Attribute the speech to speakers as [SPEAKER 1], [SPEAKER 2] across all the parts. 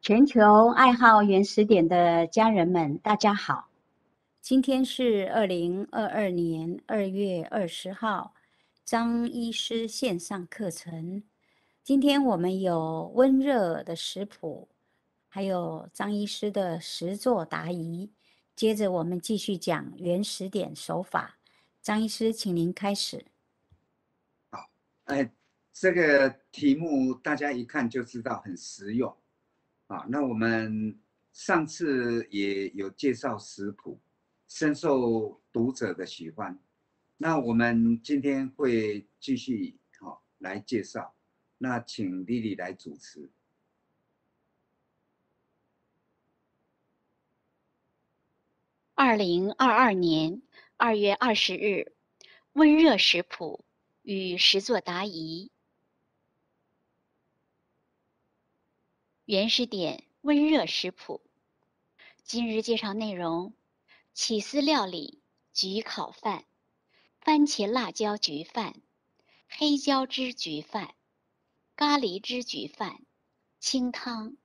[SPEAKER 1] 全球爱好原始点的家人们，大家好！今天是2022年2月20号，张医师线上课程。今天我们有温热的食谱，还有张医师的实作答疑。接着我们继续讲原始点手法。张医师，请您开始。
[SPEAKER 2] 好，这个题目大家一看就知道很实用啊。那我们上次也有介绍食谱，深受读者的喜欢。那我们今天会继续来介绍。那请莉莉来主持。
[SPEAKER 3] 2022年2月20日，温热食谱与实作答疑。原始点温热食谱。今日介绍内容：起司料理焗烤饭、番茄辣椒焗饭、黑椒汁焗饭、咖喱汁焗饭、清汤。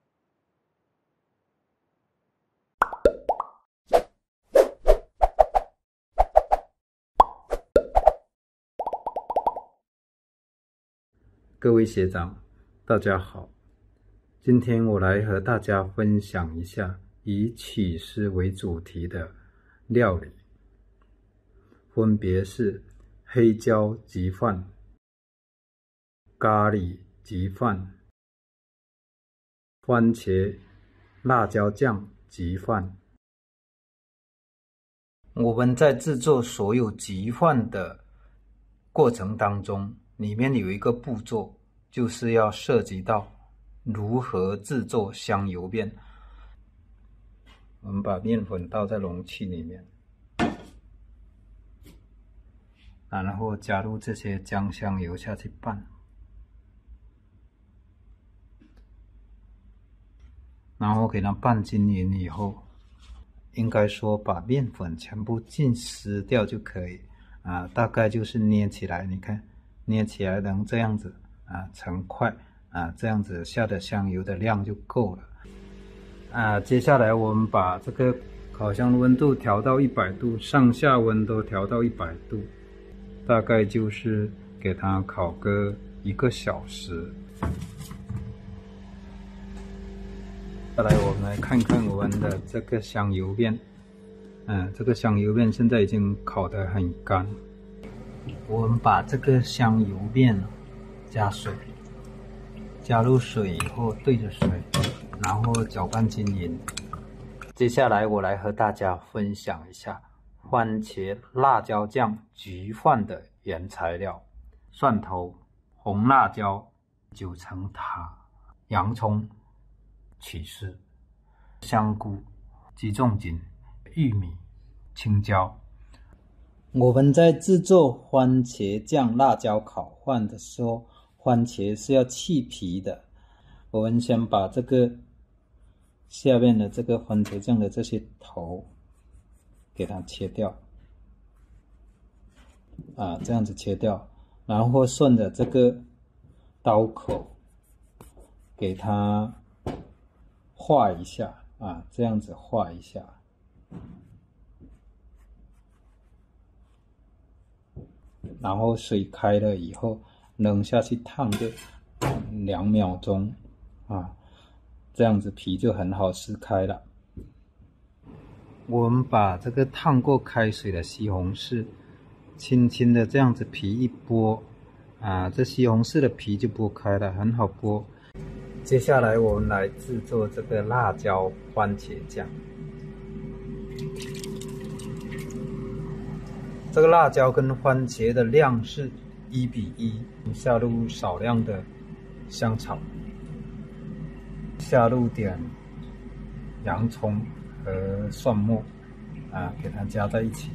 [SPEAKER 4] 各位学长，大家好。今天我来和大家分享一下以起司为主题的料理，分别是黑椒焗饭、咖喱焗饭、番茄辣椒酱焗饭。我们在制作所有焗饭的过程当中，里面有一个步骤，就是要涉及到如何制作香油面。我们把面粉倒在容器里面，然后加入这些姜香油下去拌，然后给它拌均匀以后，应该说把面粉全部浸湿掉就可以大概就是捏起来，你看捏起来能这样子成块这样子下的香油的量就够了接下来我们把这个烤箱温度调到100度，上下温都调到100度，大概就是给它烤个1个小时。再来我们来看看我们的这个香油面这个香油面现在已经烤得很干，我们把这个香油面加水，加入水以后对着水，然后搅拌均匀。接下来我来和大家分享一下番茄辣椒酱焗饭的原材料：蒜头、红辣椒、9层塔、洋葱、起司、香菇、鸡枞筋、玉米、青椒。我们在制作番茄酱辣椒烤饭的时候，番茄是要去皮的。我们先把这个下面的这个番茄酱的这些头给它切掉这样子切掉，然后顺着这个刀口给它划一下这样子划一下，然后水开了以后扔下去烫个2秒钟这样子皮就很好撕开了。我们把这个烫过开水的西红柿轻轻的这样子皮一剥这西红柿的皮就剥开了，很好剥。接下来我们来制作这个辣椒番茄酱。这个辣椒跟番茄的量是1:1，下入少量的香草，下入点洋葱和蒜末给它加在一起，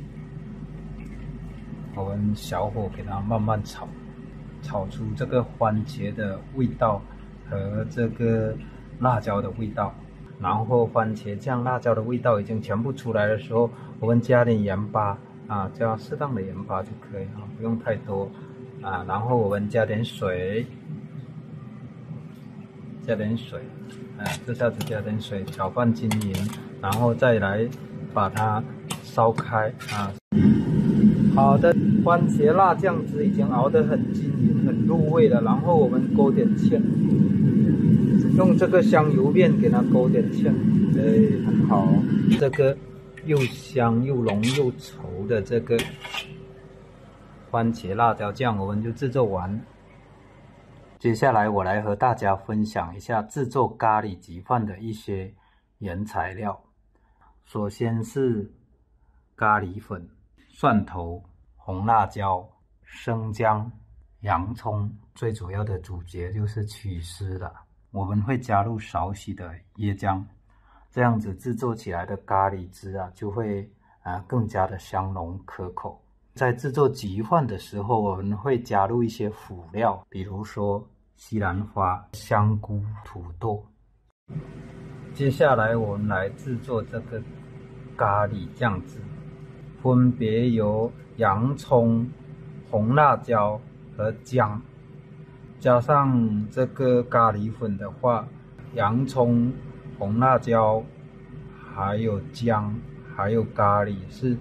[SPEAKER 4] 我们小火给它慢慢炒，炒出这个番茄的味道和这个辣椒的味道。然后番茄酱辣椒的味道已经全部出来的时候，我们加点盐巴加适当的盐巴就可以不用太多然后我们加点水， 加点水，这下子加点水搅拌均匀，然后再来把它烧开啊。好的，番茄辣酱汁已经熬得很均匀、很入味了，然后我们勾点芡，用这个香油面给它勾点芡，很好。这个又香又浓又稠的这个番茄辣椒酱我们就制作完。接下来我来和大家分享一下制作咖喱鸡饭的一些原材料。首先是咖喱粉、蒜头、红辣椒、生姜、洋葱，最主要的主角就是起司了。我们会加入少许的椰浆，这样子制作起来的咖喱汁就会更加的香浓可口。在制作鸡饭的时候，我们会加入一些辅料，比如说西兰花、香菇、土豆。接下来我们来制作这个咖喱酱汁，分别由洋葱、红辣椒和姜，加上这个咖喱粉的话，洋葱、红辣椒还有姜还有咖喱是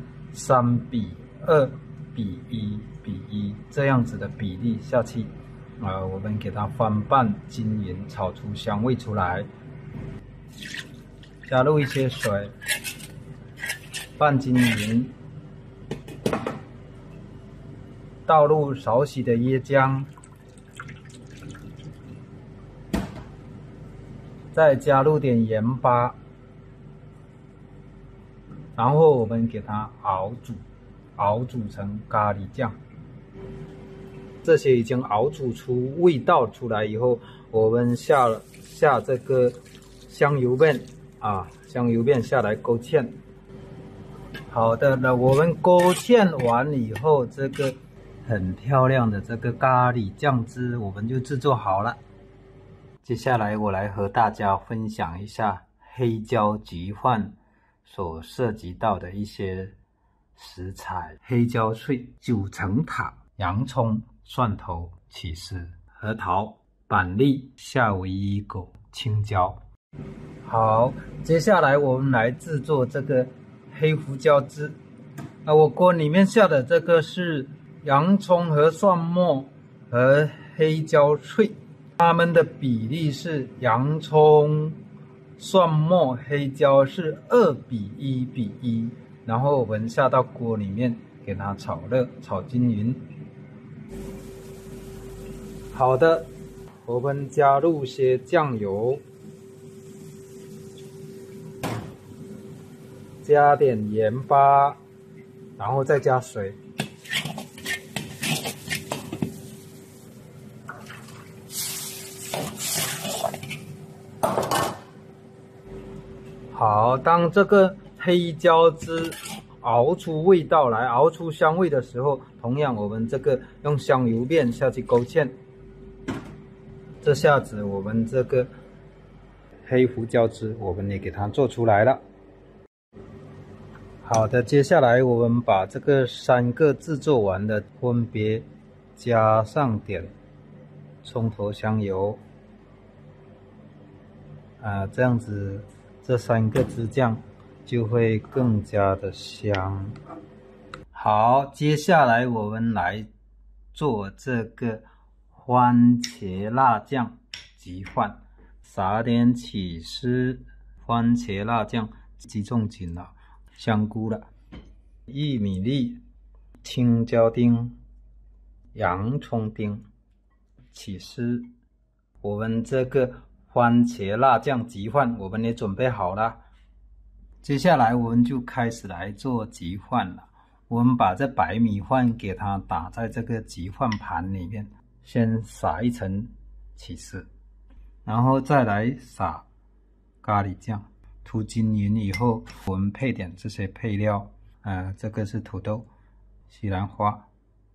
[SPEAKER 4] 3:2:1:1这样子的比例下去，我们给它翻拌均匀，炒出香味出来，加入一些水，拌均匀，倒入少许的椰浆，再加入点盐巴，然后我们给它熬煮成咖喱酱。这些已经熬煮出味道出来以后，我们下这个香油面香油面下来勾芡。好的，那我们勾芡完以后，这个很漂亮的这个咖喱酱汁我们就制作好了。接下来我来和大家分享一下黑椒鸡饭所涉及到的一些食材：黑椒碎、9层塔、洋葱、蒜头、起司、核桃、板栗、夏威夷果、青椒。好，接下来我们来制作这个黑胡椒汁。我锅里面下的这个是洋葱和蒜末和黑椒碎，它们的比例是洋葱、蒜末、黑椒是2:1:1，然后我们下到锅里面给它炒热，炒均匀。好的，我们加入些酱油，加点盐巴，然后再加水。好，当这个黑椒汁熬出味道来，熬出香味的时候，同样我们这个用香油面下去勾芡，这下子我们这个黑胡椒汁我们也给它做出来了。好的，接下来我们把这个3个制作完的分别加上点葱头香油，这样子这3个汁酱就会更加的香。好，接下来我们来做这个番茄辣酱鸡饭，撒点起司、番茄辣酱、鸡重筋了、香菇了、玉米粒、青椒丁、洋葱丁、起司。我们这个番茄辣酱鸡饭我们也准备好了，接下来我们就开始来做鸡饭了。我们把这白米饭给它打在这个鸡饭盘里面，先撒一层起司，然后再来撒咖喱酱，涂均匀以后，我们配点这些配料，这个是土豆、西兰花、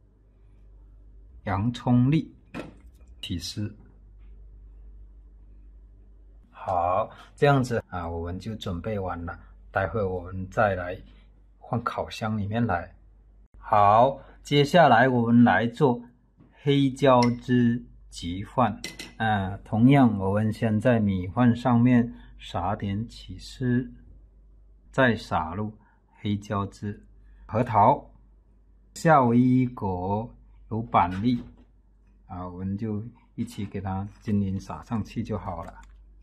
[SPEAKER 4] 洋葱粒、起司。好，这样子我们就准备完了，待会我们再来放烤箱里面来。好，接下来我们来做黑椒汁鸡饭。同样我们先在米饭上面撒点起司，再撒入黑椒汁、核桃、夏威夷果、有板栗我们就一起给它均匀撒上去就好了。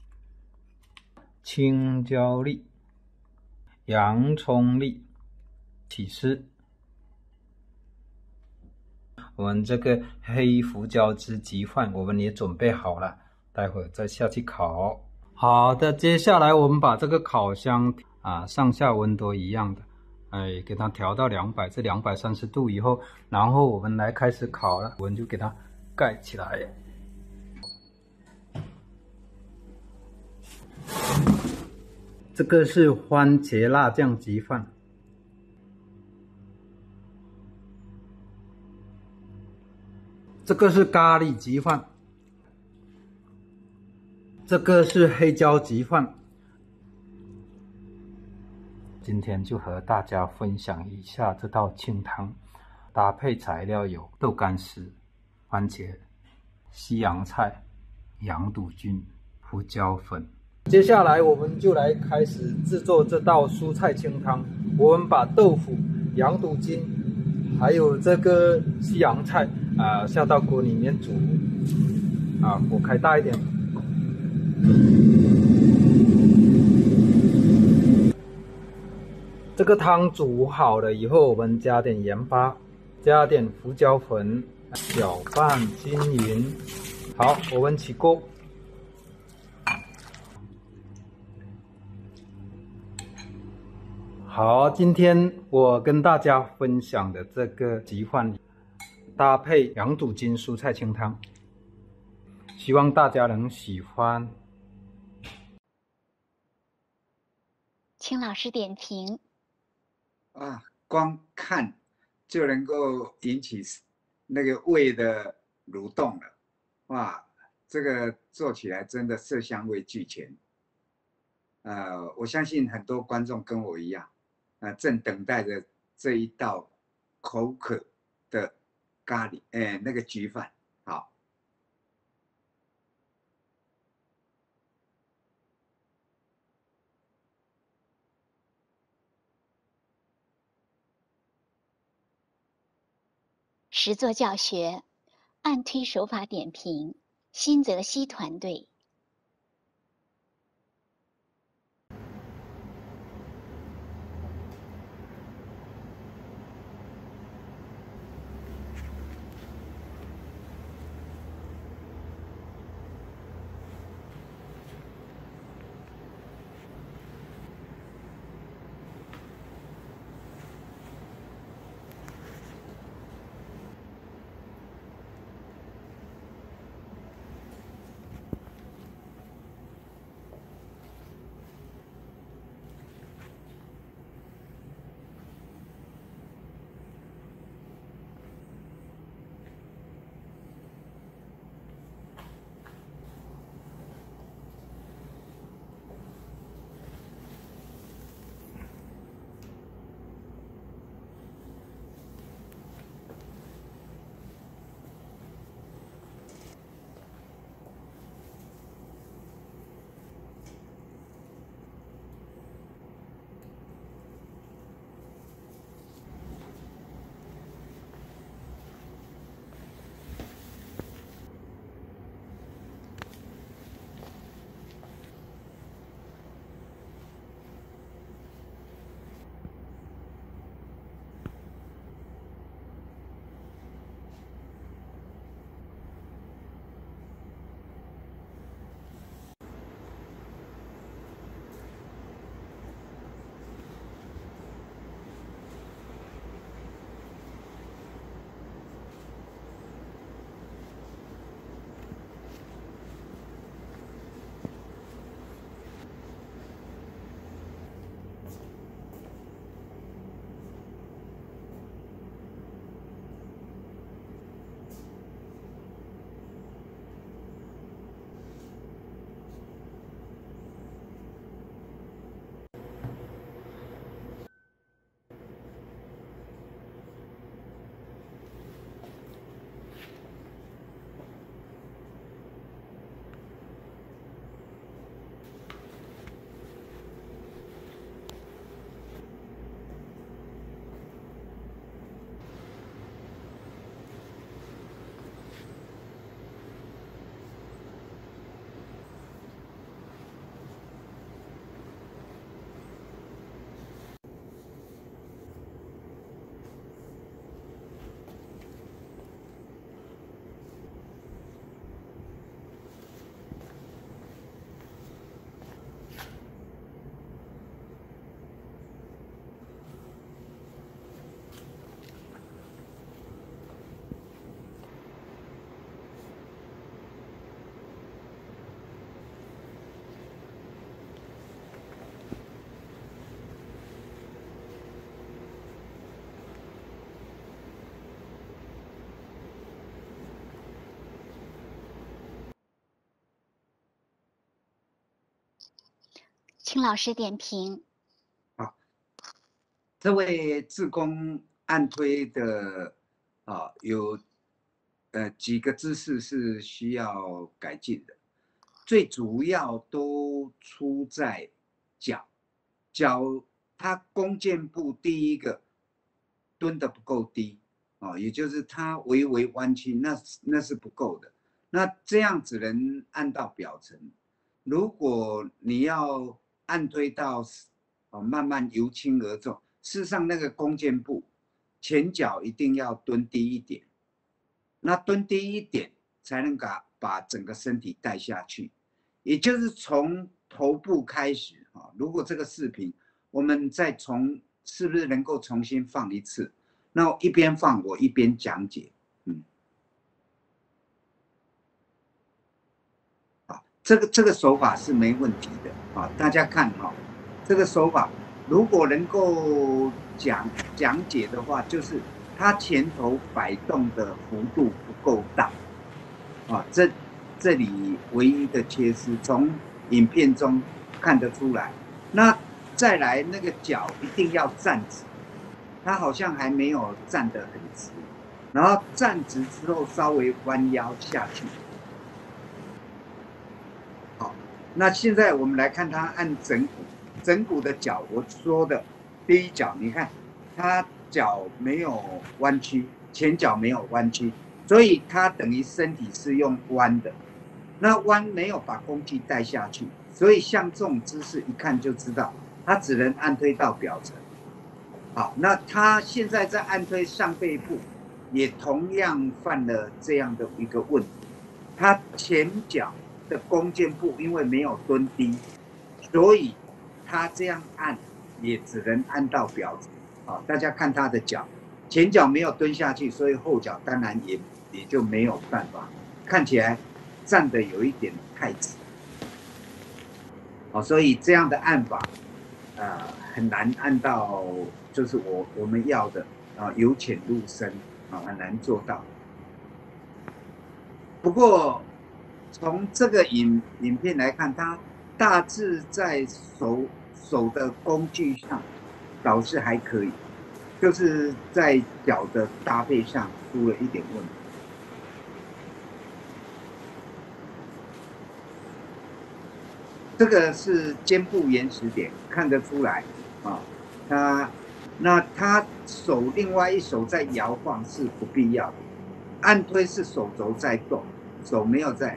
[SPEAKER 4] 青椒粒、洋葱粒、起司，我们这个黑胡椒汁鸡饭我们也准备好了，待会儿再下去烤。好的，接下来我们把这个烤箱上下温度一样的，给它调到200至230度以后，然后我们来开始烤了。我们就给它盖起来。这个是番茄辣酱鸡饭，这个是咖喱鸡饭，这个是黑椒鸡饭。今天就和大家分享一下这道清汤，搭配材料有豆干丝、番茄、西洋菜、洋肚菌、胡椒粉。接下来我们就来开始制作这道蔬菜清汤。我们把豆腐、洋肚菌还有这个西洋菜下到锅里面煮。火开大一点。这个汤煮好了以后，我们加点盐巴，加点胡椒粉，搅拌均匀。好，我们起锅。好，今天我跟大家分享的这个鸡饭搭配洋肚菌蔬菜清汤，希望大家能喜欢。
[SPEAKER 3] 请老师点评。
[SPEAKER 2] 光看就能够引起那个胃的蠕动了，哇，这个做起来真的色香味俱全。我相信很多观众跟我一样，正等待着这一道口渴的咖喱，那个焗饭。好。
[SPEAKER 3] 实作教学，按推手法点评，新泽西团队。 请老师点评。
[SPEAKER 2] 好，这位志工按推的有几个姿势是需要改进的，最主要都出在脚，它弓箭步第一个蹲得不够低也就是它微微弯曲，那是不够的。那这样只能按到表层，如果你要按推到慢慢由轻而重，事实上那个弓箭步前脚一定要蹲低一点，那蹲低一点才能把整个身体带下去，也就是从头部开始如果这个视频我们是不是能够重新放一次？那我一边放我一边讲解，这个手法是没问题的大家看这个手法如果能够讲解的话，就是它前头摆动的幅度不够大这里唯一的缺失，从影片中看得出来。那再来那个脚一定要站直，它好像还没有站得很直，然后站直之后稍微弯腰下去。好，那现在我们来看它按整骨的脚，我说的第一脚，你看它脚没有弯曲，前脚没有弯曲，所以它等于身体是用弯的。那弯没有把工具带下去，所以像这种姿势一看就知道，它只能按推到表层。好，那他现在在按推上背部，也同样犯了这样的一个问题。他前脚的弓箭步因为没有蹲低，所以他这样按也只能按到表层。大家看他的脚，前脚没有蹲下去，所以后脚当然也就没有办法，看起来站得有一点太直。所以这样的按法，很难按到，就是我们要的由浅入深很难做到。不过从这个影片来看，它大致在手的工具上倒是还可以，就是在脚的搭配上出了一点问题。这个是肩部延时点，看得出来他手另外一手在摇晃是不必要的，按推是手肘在动，手没有在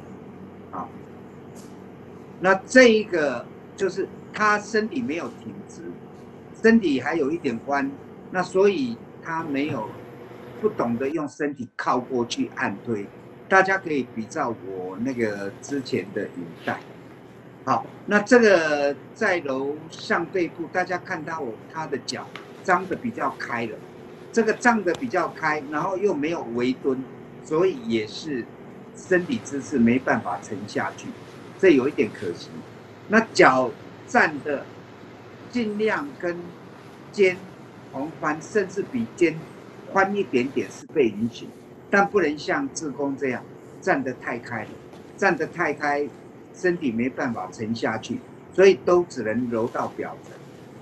[SPEAKER 2] 那这一个就是他身体没有挺直，身体还有一点弯，那所以他不懂得用身体靠过去按推。大家可以比照我那个之前的影带。好，那这个在楼上背部，大家看到他的脚张得比较开了，这个张得比较开，然后又没有围蹲，所以也是身体姿势没办法沉下去，这有一点可惜。那脚站的尽量跟肩同宽，甚至比肩宽一点点是被允许，但不能像志工这样站得太开了，站得太开。身体没办法沉下去，所以都只能揉到表层。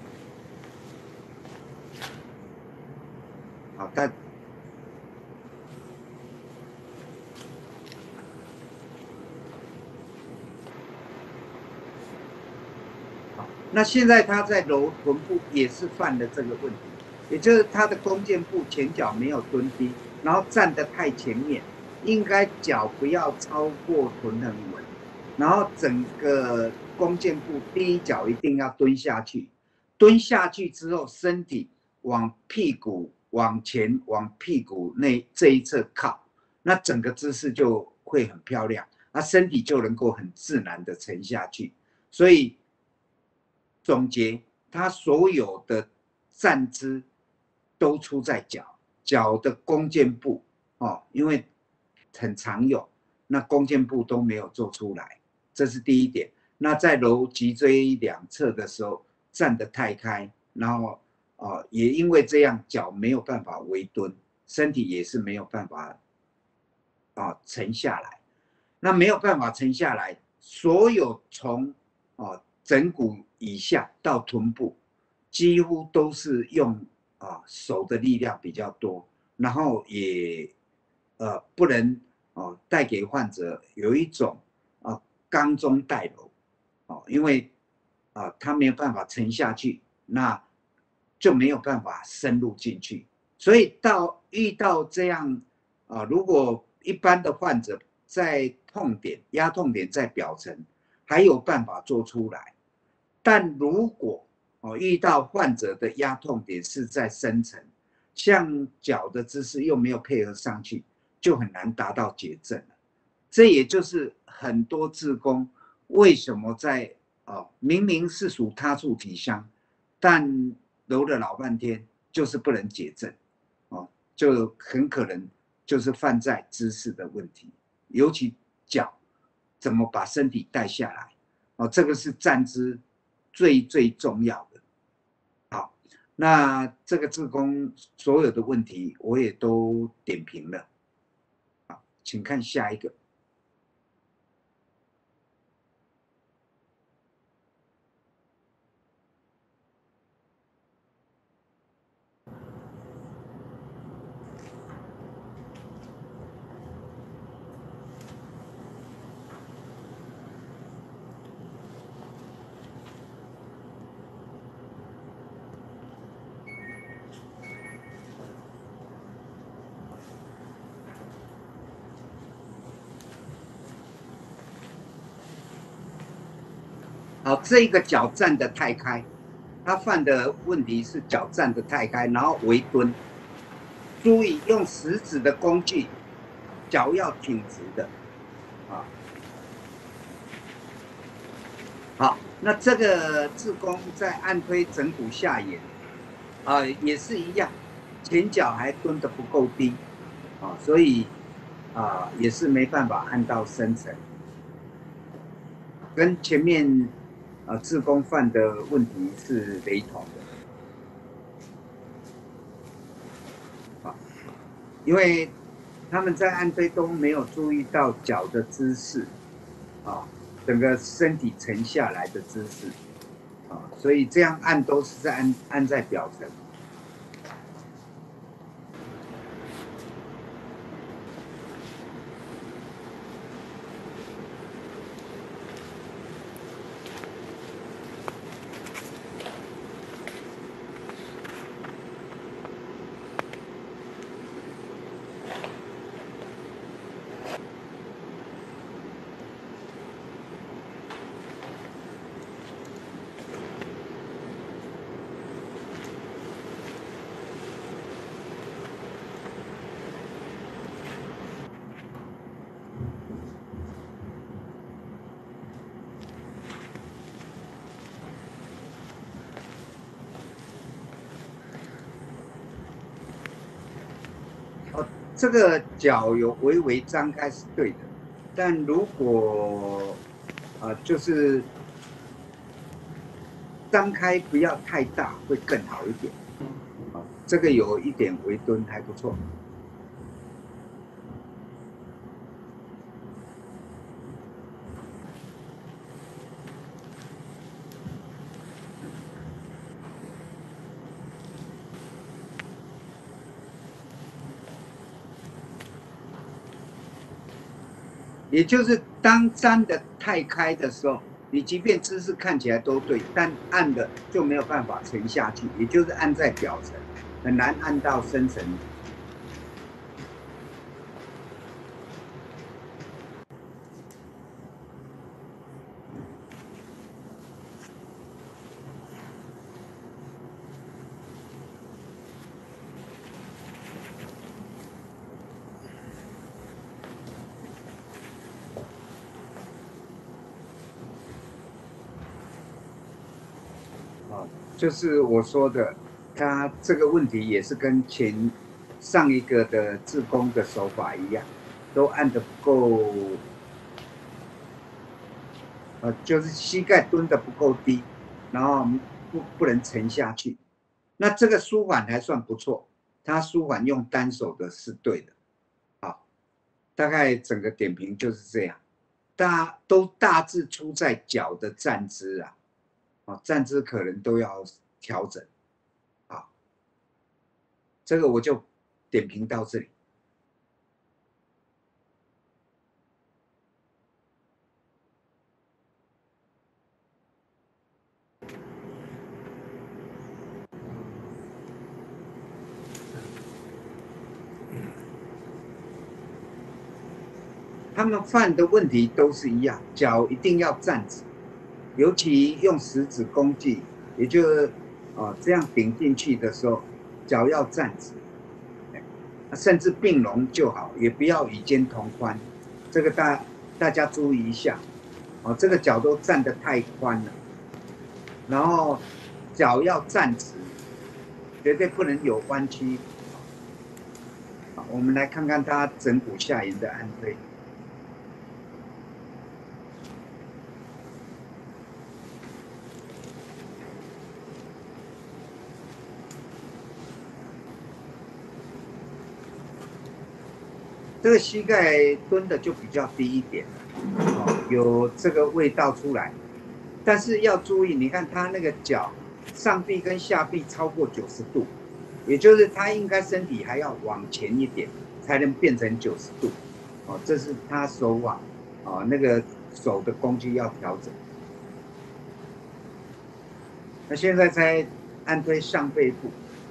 [SPEAKER 2] 好，那现在他在揉臀部也是犯了这个问题，也就是他的弓箭步前脚没有蹲低，然后站得太前面，应该脚不要超过臀很稳。然后整个弓箭步第一脚一定要蹲下去，蹲下去之后身体往屁股往前往屁股这一侧靠，那整个姿势就会很漂亮，那身体就能够很自然的沉下去。所以总结，他所有的站姿都出在脚的弓箭步因为很常用，那弓箭步都没有做出来。这是第一点。那在揉脊椎两侧的时候站得太开，然后也因为这样脚没有办法围蹲，身体也是没有办法沉下来。那没有办法沉下来，所有从枕骨以下到臀部，几乎都是用手的力量比较多，然后也不能带给患者有一种刚中带柔因为他没有办法沉下去，那就没有办法深入进去，所以遇到这样如果一般的患者在压痛点在表层，还有办法做出来，但如果遇到患者的压痛点是在深层，像脚的姿势又没有配合上去，就很难达到解症了。这也就是很多志工为什么在明明是属他处体香，但揉了老半天就是不能解症就很可能就是犯在姿势的问题，尤其脚怎么把身体带下来这个是站姿最重要的。好，那这个志工所有的问题我也都点评了。好，请看下一个。好，这个脚站得太开，他犯的问题是脚站得太开，然后微蹲。注意用食指的工具，脚要挺直的好，那这个志工在按推枕骨下沿也是一样，前脚还蹲得不够低所以也是没办法按到深层，跟前面志工犯的问题是雷同的因为他们在按推都没有注意到脚的姿势整个身体沉下来的姿势所以这样按都是在按在表层。这个脚有微微张开是对的，但如果就是张开不要太大，会更好一点这个有一点微蹲还不错。也就是当粘得太开的时候，你即便姿势看起来都对，但按的就没有办法沉下去，也就是按在表层，很难按到深层。就是我说的，他这个问题也是跟上一个的志工的手法一样，都按得不够，就是膝盖蹲得不够低，然后不能沉下去。那这个舒缓还算不错，他舒缓用单手的是对的。好，大概整个点评就是这样，都大致出在脚的站姿站姿可能都要调整。好，这个我就点评到这里。他们犯的问题都是一样，脚一定要站直，尤其用食指弓击，也就是这样顶进去的时候，脚要站直，甚至并拢就好，也不要与肩同宽。这个大家注意一下，这个脚都站得太宽了，然后脚要站直，绝对不能有弯曲。好，我们来看看他枕骨下沿的按推。这个膝盖蹲的就比较低一点，有这个味道出来，但是要注意，你看他那个脚上臂跟下臂超过90度，也就是他应该身体还要往前一点，才能变成90度。这是他手腕那个手的工具要调整。那现在在按推上背部。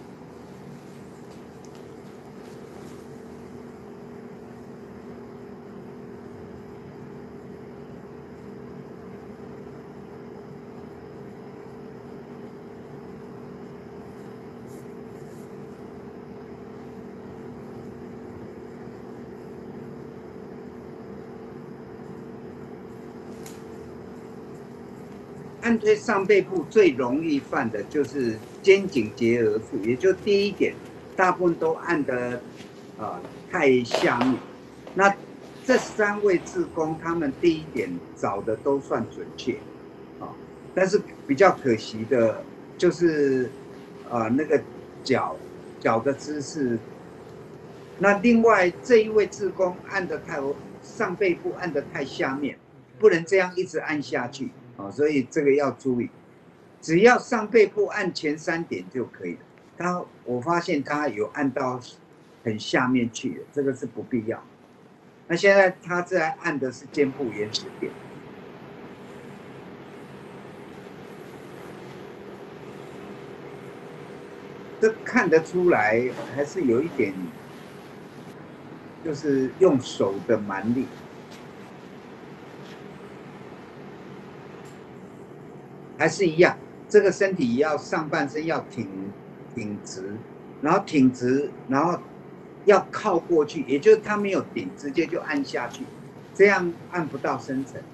[SPEAKER 2] 按推上背部最容易犯的就是肩颈结合处，也就第一点，大部分都按得太下面。那这3位志工，他们第一点找的都算准确，但是比较可惜的就是那个脚的姿势。那另外这一位志工按得太上背部按得太下面，不能这样一直按下去。所以这个要注意，只要上背部按前3点就可以了。我发现他有按到很下面去的，这个是不必要。那现在他在按的是肩部原始点，这看得出来还是有一点，就是用手的蛮力。还是一样，这个身体要上半身要挺直，然后挺直，然后要靠过去，也就是他没有顶，直接就按下去，这样按不到深层。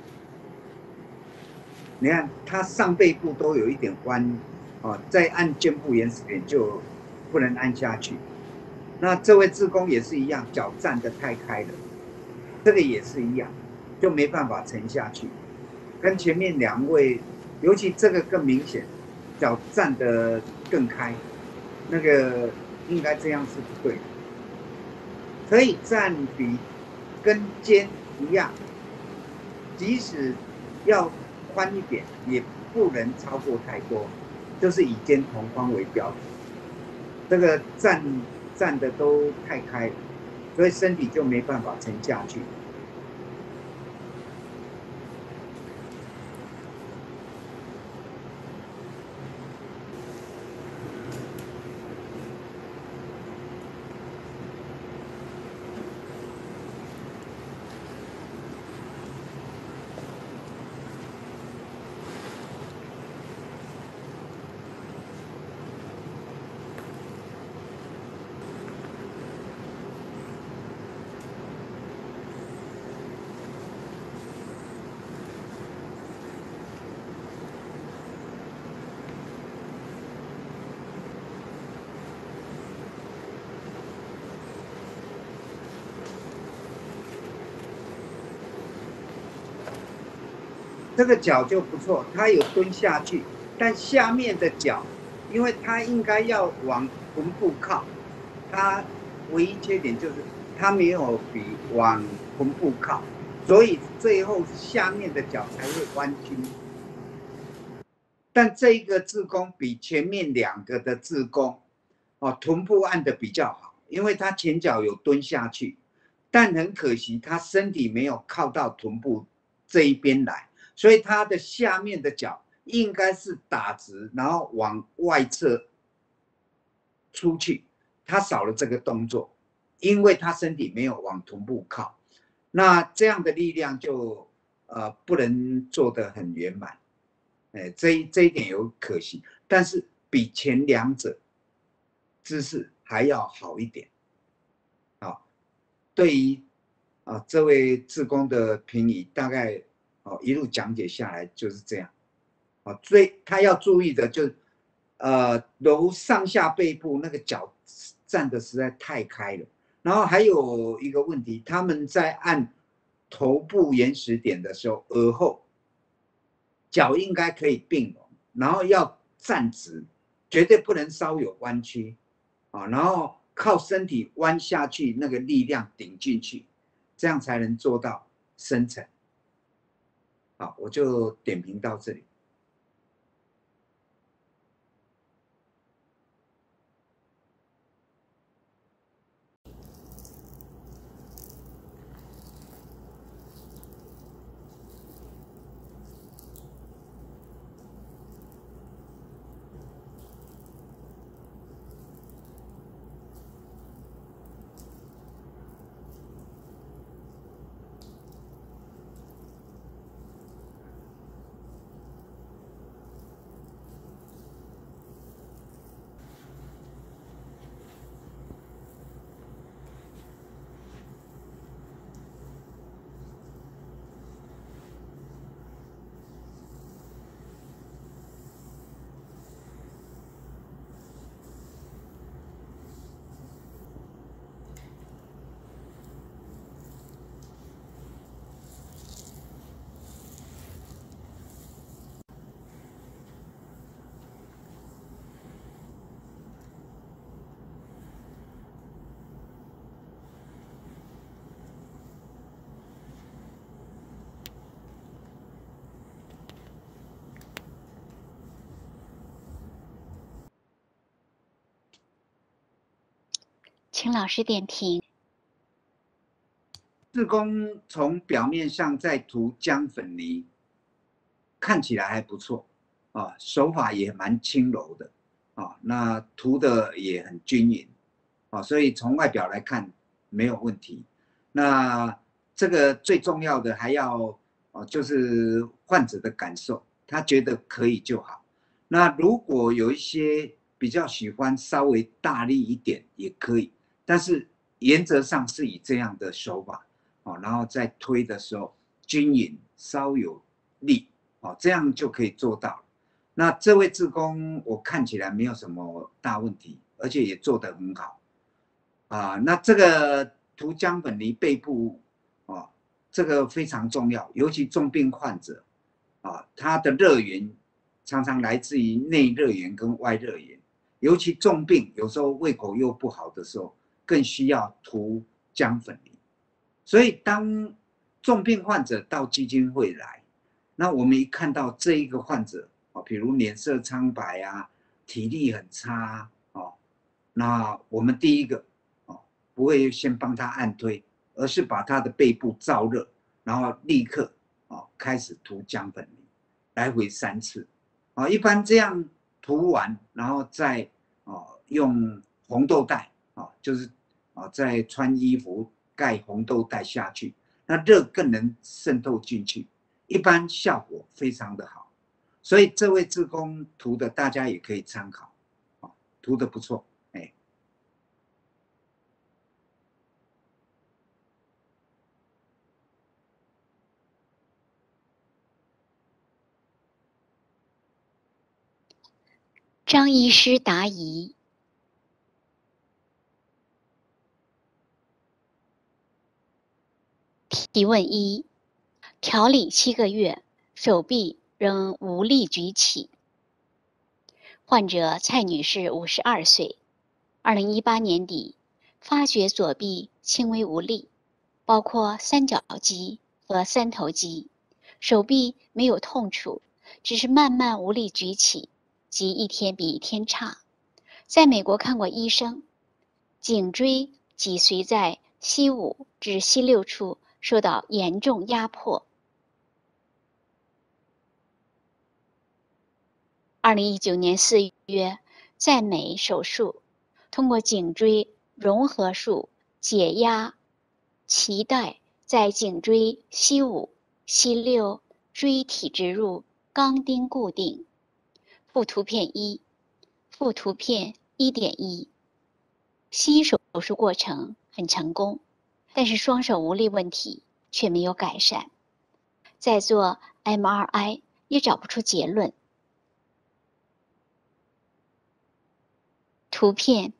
[SPEAKER 2] 你看他上背部都有一点弯，再按肩部原始点就不能按下去。那这位志工也是一样，脚站得太开了，这个也是一样，就没办法沉下去，跟前面2位。尤其这个更明显，脚站得更开，那个应该这样是不对的。可以站比跟肩一样，即使要宽一点，也不能超过太多，就是以肩同宽为标准。这个站的都太开了，所以身体就没办法沉下去。这个脚就不错，它有蹲下去，但下面的脚，因为它应该要往臀部靠，它唯一缺点就是它没有比往臀部靠，所以最后下面的脚才会弯曲。 但这一个志工比前面2个的志工，臀部按的比较好，因为他前脚有蹲下去，但很可惜他身体没有靠到臀部这一边来，所以他的下面的脚应该是打直，然后往外侧出去，他少了这个动作，因为他身体没有往臀部靠，那这样的力量就不能做得很圆满。这一点有可惜，但是比前2者姿势还要好一点。对于这位志工的评语，大概一路讲解下来就是这样。所以他要注意的就是揉上下背部那个脚站得实在太开了。然后还有一个问题，他们在按头部原始点的时候，耳后脚应该可以并拢，然后要站直，绝对不能稍有弯曲然后靠身体弯下去，那个力量顶进去，这样才能做到深层。好，我就点评到这里。
[SPEAKER 3] 请老师点评。
[SPEAKER 2] 志工从表面上在涂姜粉泥，看起来还不错手法也蛮轻柔的那涂的也很均匀所以从外表来看没有问题。那这个最重要的还要就是患者的感受，他觉得可以就好。那如果有一些比较喜欢稍微大力一点也可以，但是原则上是以这样的手法然后在推的时候均匀稍有力这样就可以做到了。那这位志工我看起来没有什么大问题，而且也做得很好那这个涂姜粉泥背部这个非常重要，尤其重病患者他的热源常常来自于内热源跟外热源，尤其重病有时候胃口又不好的时候，更需要涂姜粉泥。所以当重病患者到基金会来，那我们一看到这一个患者比如脸色苍白体力很差那我们第一个不会先帮他按推，而是把他的背部燥热，然后立刻开始涂姜粉泥，来回3次一般这样涂完，然后再用红豆袋就是再穿衣服盖红豆袋下去，那热更能渗透进去，一般效果非常的好。所以这位志工涂的大家也可以参考涂的不错
[SPEAKER 3] 张医师答疑。提问1：调理7个月，手臂仍无力举起。患者蔡女士52岁，2018年底发觉左臂轻微无力，包括三角肌和三头肌，手臂没有痛处， 只是慢慢无力举起，即一天比一天差。在美国看过医生，颈椎脊髓在C5至C6处受到严重压迫。2019年4月，在美手术，通过颈椎融合术解压脐带，在颈椎C5、C6椎体植入钢钉固定。附图片1，附图片1.1。西医手术过程很成功，但是双手无力问题却没有改善。再做 MRI 也找不出结论。图片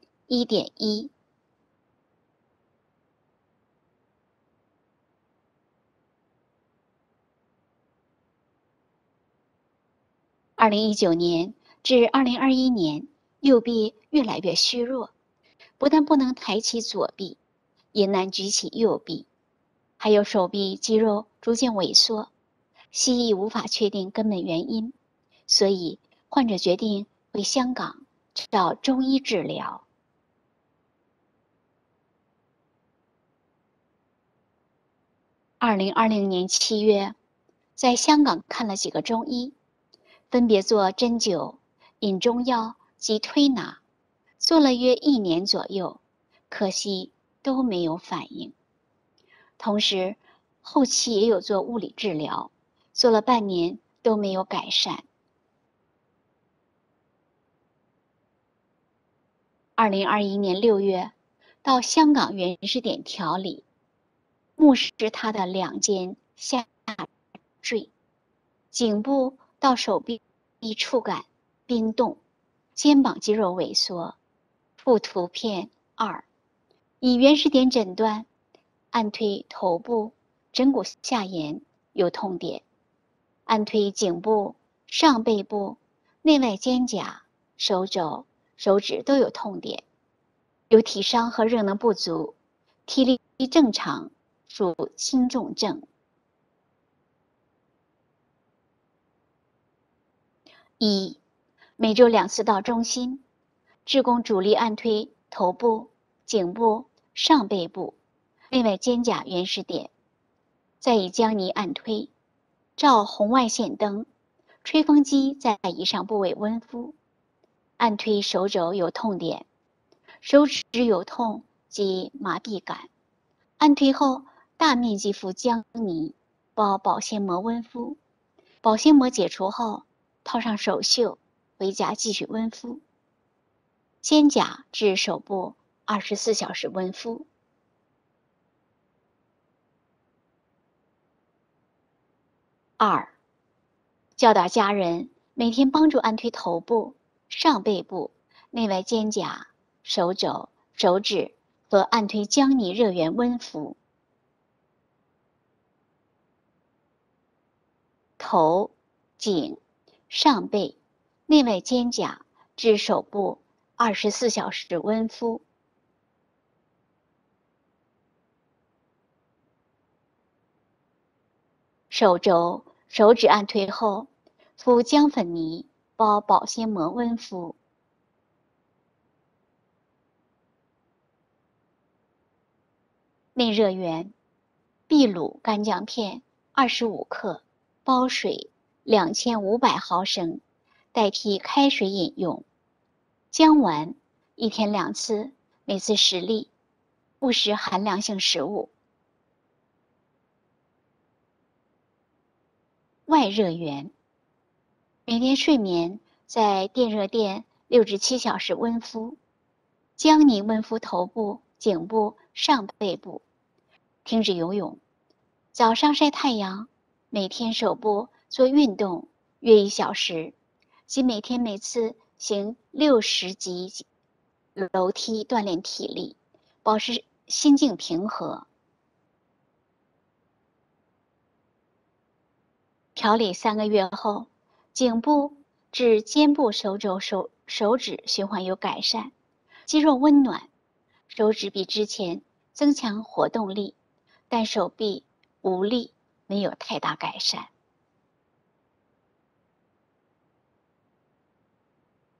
[SPEAKER 3] 1.1。2019年至2021年，右臂越来越虚弱，不但不能抬起左臂，也难举起右臂，还有手臂肌肉逐渐萎缩。西医无法确定根本原因，所以患者决定回香港找中医治疗。2020年7月，在香港看了几个中医，分别做针灸、饮中药及推拿，做了约1年左右，可惜都没有反应。同时，后期也有做物理治疗，做了半年都没有改善。2021年6月，到香港原始点调理，目视他的2肩下坠，颈部到手臂触感冰冻，肩膀肌肉萎缩。附图片2，以原始点诊断，按推头部枕骨下沿有痛点，按推颈部、上背部、内外肩胛、手肘、手指都有痛点，有体伤和热能不足，体力正常，属轻重症。1，每周2次到中心，志工主力按推头部、颈部、上背部、内外肩胛原始点，再以姜泥按推，照红外线灯，吹风机在以上部位温敷，按推手肘有痛点，手指有痛及麻痹感，按推后大面积敷姜泥，包保鲜膜温敷，保鲜膜解除后套上手袖，回家继续温敷。肩胛至手部24小时温敷。2，教导家人每天帮助按推头部、上背部、内外肩胛、手肘、手指和按推姜泥热源温敷。头、颈、上背、内外肩胛至手部24小时温敷。手肘、手指按推后，敷姜粉泥，包保鲜膜温敷。内热源：秘鲁干姜片25克，包水2500毫升，代替开水饮用。姜丸1天2次，每次10粒，不食寒凉性食物。外热源：每天睡眠在电热垫6至7小时温敷，姜泥温敷头部、颈部、上背部。停止游泳，早上晒太阳，每天手部做运动约1小时，即每次行60级楼梯锻炼体力，保持心境平和。调理3个月后，颈部至肩部、手肘、手指循环有改善，肌肉温暖，手指比之前增强活动力，但手臂无力，没有太大改善。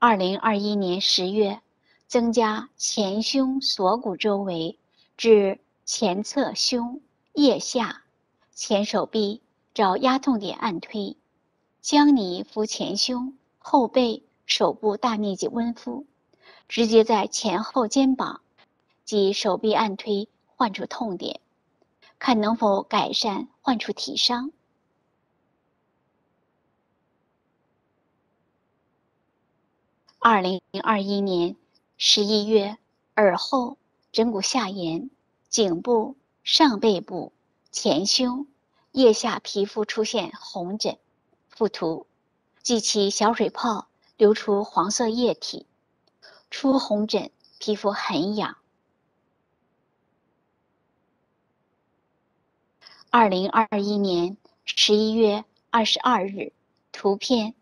[SPEAKER 3] 2021年10月，增加前胸锁骨周围至前侧胸、腋下、前手臂找压痛点按推，将泥敷前胸、后背、手部大面积温敷，直接在前后肩膀及手臂按推患处痛点，看能否改善患处体伤。2021年11月，耳后、枕骨下沿、颈部、上背部、前胸、腋下皮肤出现红疹。附图：记其小水泡流出黄色液体，出红疹，皮肤很痒。2021年11月22日，图片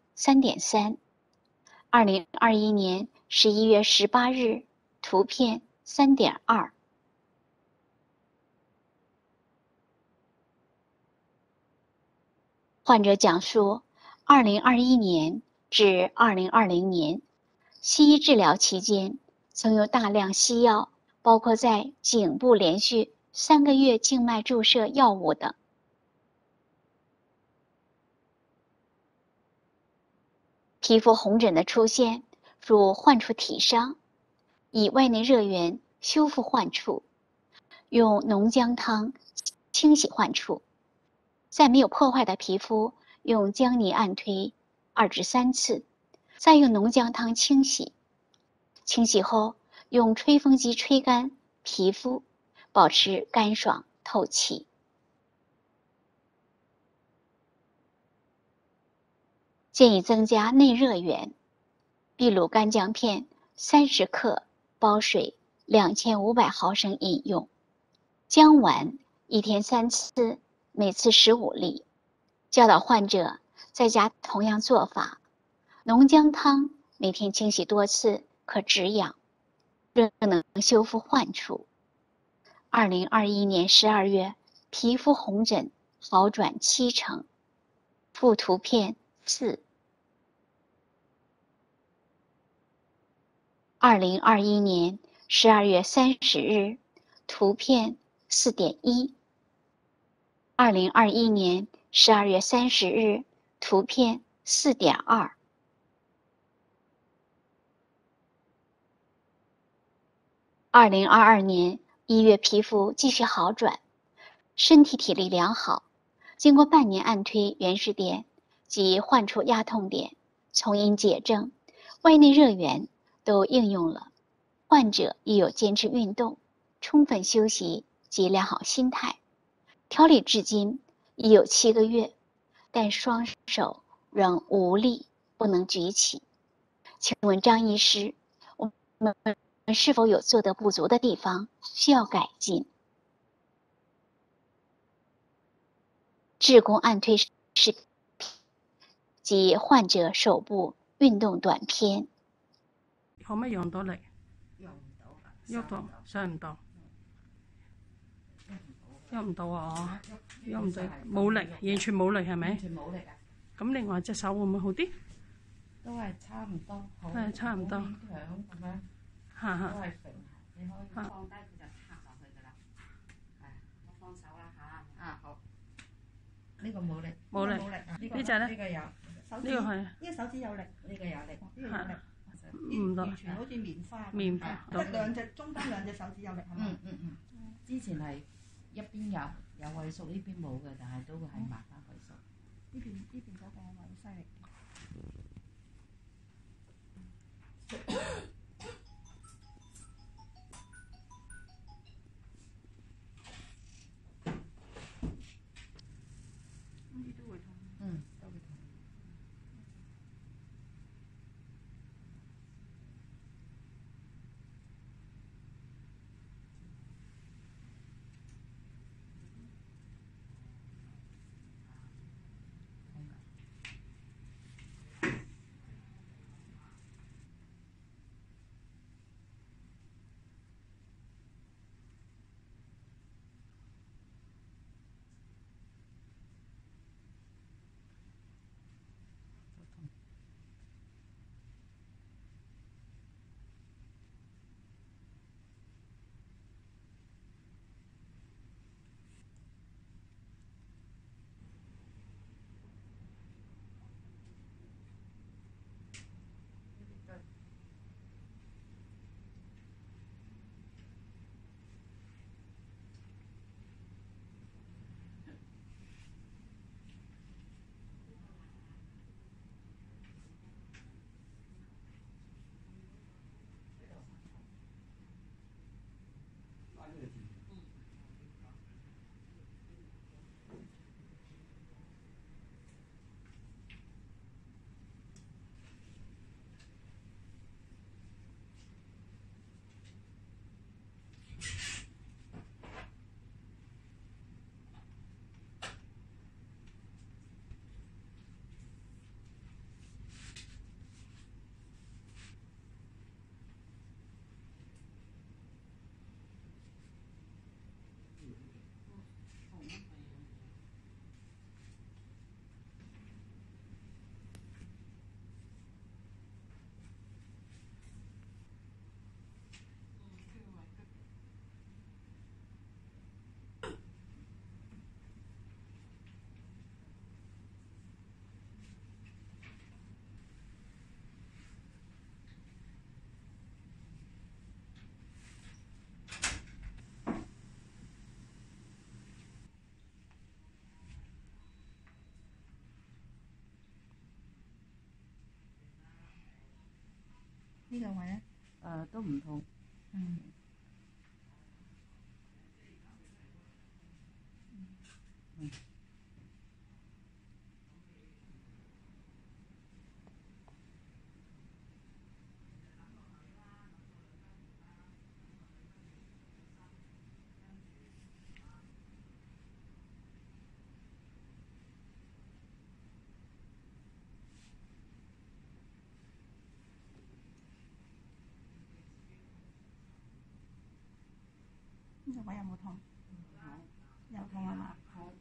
[SPEAKER 3] 3.3。2021年11月18日，图片 3.2。患者讲述，2021年至2020年，西医治疗期间，曾有大量西药，包括在颈部连续3个月静脉注射药物等。皮肤红疹的出现属患处体伤，以外内热源修复患处，用浓姜汤清洗患处。在没有破坏的皮肤，用姜泥按推2至3次，再用浓姜汤清洗。清洗后，用吹风机吹干皮肤，保持干爽透气。建议增加内热源，秘鲁干姜片30克，煲水2500毫升饮用。姜丸1天3次，每次15粒。教导患者在家同样做法。浓姜汤每天清洗多次，可止痒，热能修复患处。2021年12月，皮肤红疹好转70%。附图片4。2021年12月30日，图片 4.1。2021年12月30日，图片 4.2。2022年1月，皮肤继续好转，身体体力良好。经过半年按推原始点及患处压痛点，从因解症，外内热源都应用了。患者亦有坚持运动、充分休息及良好心态。调理至今已有7个月，但双手仍无力，不能举起。请问张医师，我们是否有做得不足的地方，需要改进？志工按推视频及患者手部運動短片。
[SPEAKER 5] 可唔可以用到力？用唔到，喐到上唔到，喐唔到啊！喐唔到，冇力，完全冇力係咪？完全冇力啊！咁另外隻手會唔會好啲？
[SPEAKER 6] 都係差唔多，
[SPEAKER 5] 都係差唔多。
[SPEAKER 6] 好勉強咁樣，
[SPEAKER 5] 嚇嚇。
[SPEAKER 6] 都係揈，你可以放低佢就插落去㗎啦。係，我放手啦嚇。啊好。呢個冇力，
[SPEAKER 5] 冇力。
[SPEAKER 6] 冇力啊！
[SPEAKER 5] 呢隻咧？
[SPEAKER 6] 呢個有。
[SPEAKER 5] 呢個係。
[SPEAKER 6] 呢個手指有力，呢個有力，呢個有力。
[SPEAKER 5] 唔到。
[SPEAKER 6] 完全好似棉花。
[SPEAKER 5] 棉花。
[SPEAKER 6] 即係兩隻中間兩隻手指有力係嘛？
[SPEAKER 7] 之前係一邊有位數，呢邊冇嘅，但係都會係麻翻位數。
[SPEAKER 6] 呢邊嗰個位犀利。呢都會痛。都會痛。
[SPEAKER 7] 呢兩位咧？都唔痛。嗯。
[SPEAKER 5] 呢個位有冇痛？有痛啊嘛？
[SPEAKER 7] 好。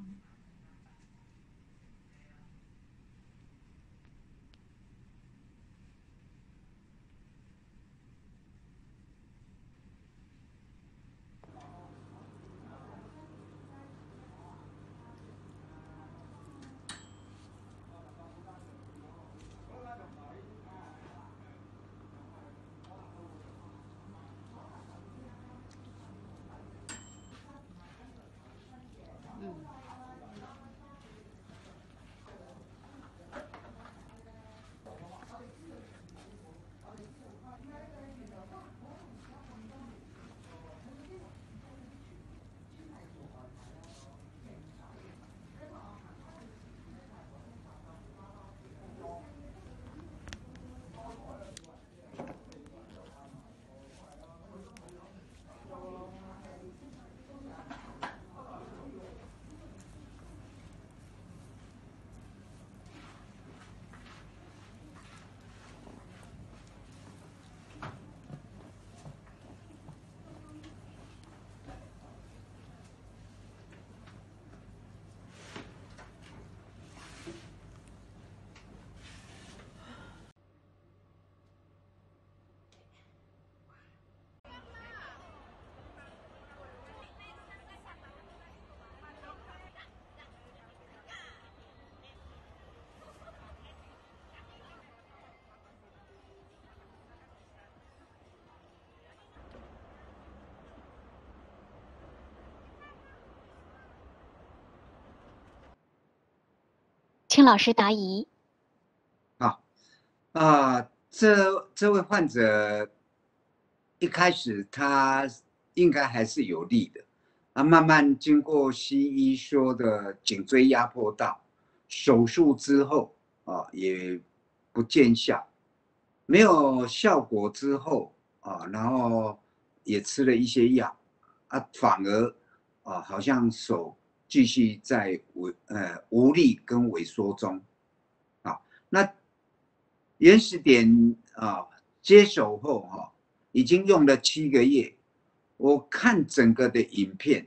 [SPEAKER 3] 请老师答疑。
[SPEAKER 2] 好，这位患者一开始他应该还是有力的，慢慢经过西医说的颈椎压迫到，手术之后也不见效，没有效果之后然后也吃了一些药反而好像手继续在无力跟萎缩中那原始点接手后已经用了7个月，我看整个的影片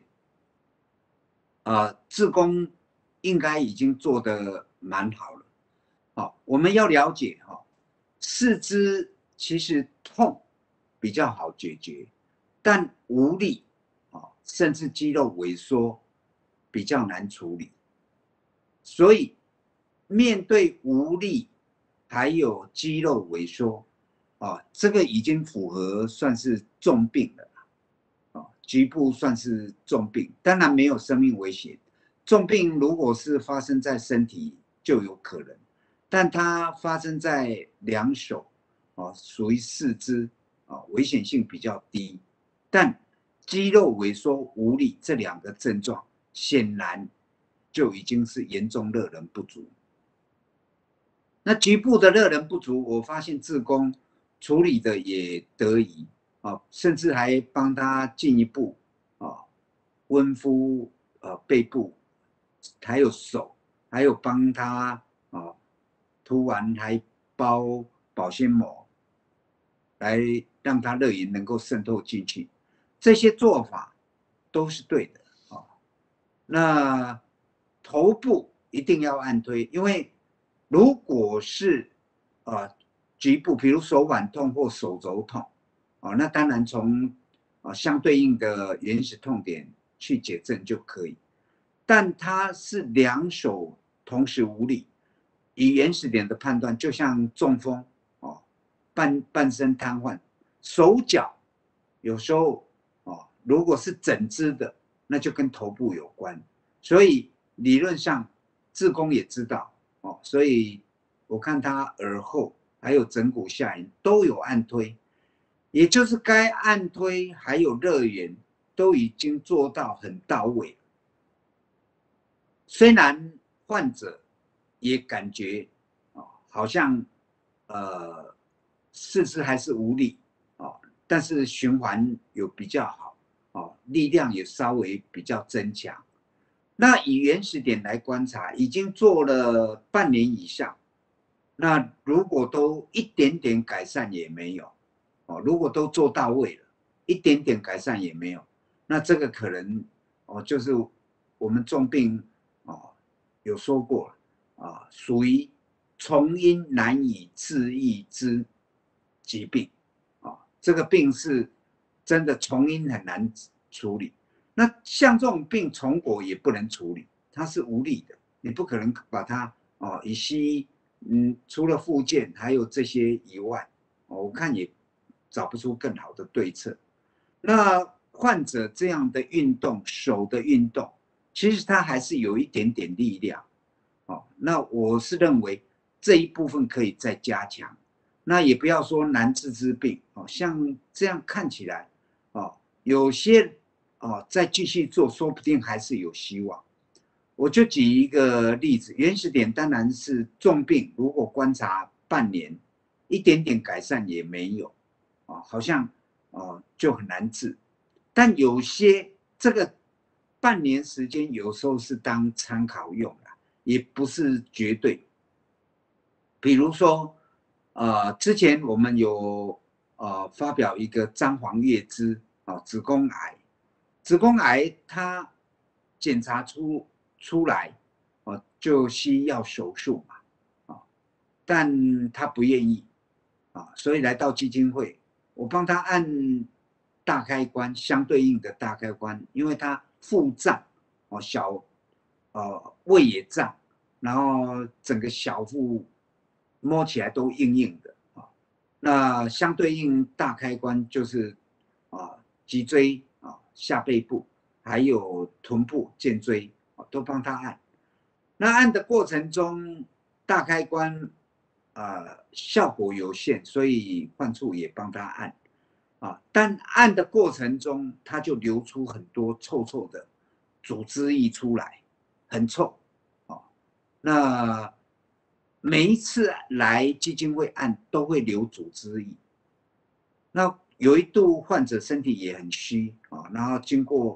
[SPEAKER 2] 志工应该已经做得蛮好了我们要了解四肢其实痛比较好解决，但无力甚至肌肉萎缩比较难处理，所以面对无力还有肌肉萎缩这个已经符合算是重病了局部算是重病，当然没有生命危险。重病如果是发生在身体就有可能，但它发生在两手属于四肢危险性比较低，但肌肉萎缩无力这2个症状显然就已经是严重热能不足。那局部的热能不足，我发现志工处理的也得宜甚至还帮他进一步温敷背部，还有手，还有帮他涂完还包保鲜膜，来让他热源能够渗透进去。这些做法都是对的那头部一定要按推，因为如果是局部，比如手腕痛或手肘痛那当然从相对应的原始痛点去解症就可以。但它是2手同时无力，以原始点的判断，就像中风半身瘫痪，手脚有时候如果是整只的，那就跟头部有关。所以理论上志工也知道所以我看他耳后还有枕骨下沿都有按推，也就是该按推还有热源都已经做到很到位。虽然患者也感觉好像四肢还是无力但是循环有比较好力量也稍微比较增强。那以原始点来观察，已经做了半年以上，那如果都一点点改善也没有如果都做到位了，一点点改善也没有，那这个可能就是我们重病有说过属于从因难以治愈之疾病这个病是真的从因很难处理。那像这种病从果也不能处理，它是无力的，你不可能把它以西医除了复健还有这些以外我看也找不出更好的对策。那患者这样的运动，手的运动，其实他还是有一点点力量那我是认为这一部分可以再加强。那也不要说难治之病像这样看起来有些再继续做，说不定还是有希望。我就举一个例子，原始点当然是重病，如果观察半年，一点点改善也没有好像就很难治。但有些这个半年时间有时候是当参考用的，也不是绝对。比如说之前我们有发表一个张黄月枝子宫癌，子宫癌它检查出来就需要手术嘛但他不愿意所以来到基金会，我帮他按大开关，相对应的大开关，因为他腹胀小胃也胀，然后整个小腹摸起来都硬硬的那相对应大开关就是脊椎下背部还有臀部肩椎都帮他按。那按的过程中大开关效果有限，所以患处也帮他按但按的过程中他就流出很多臭臭的组织液出来，很臭那每一次来基金会按都会流组织液。那有一度患者身体也很虚然后经过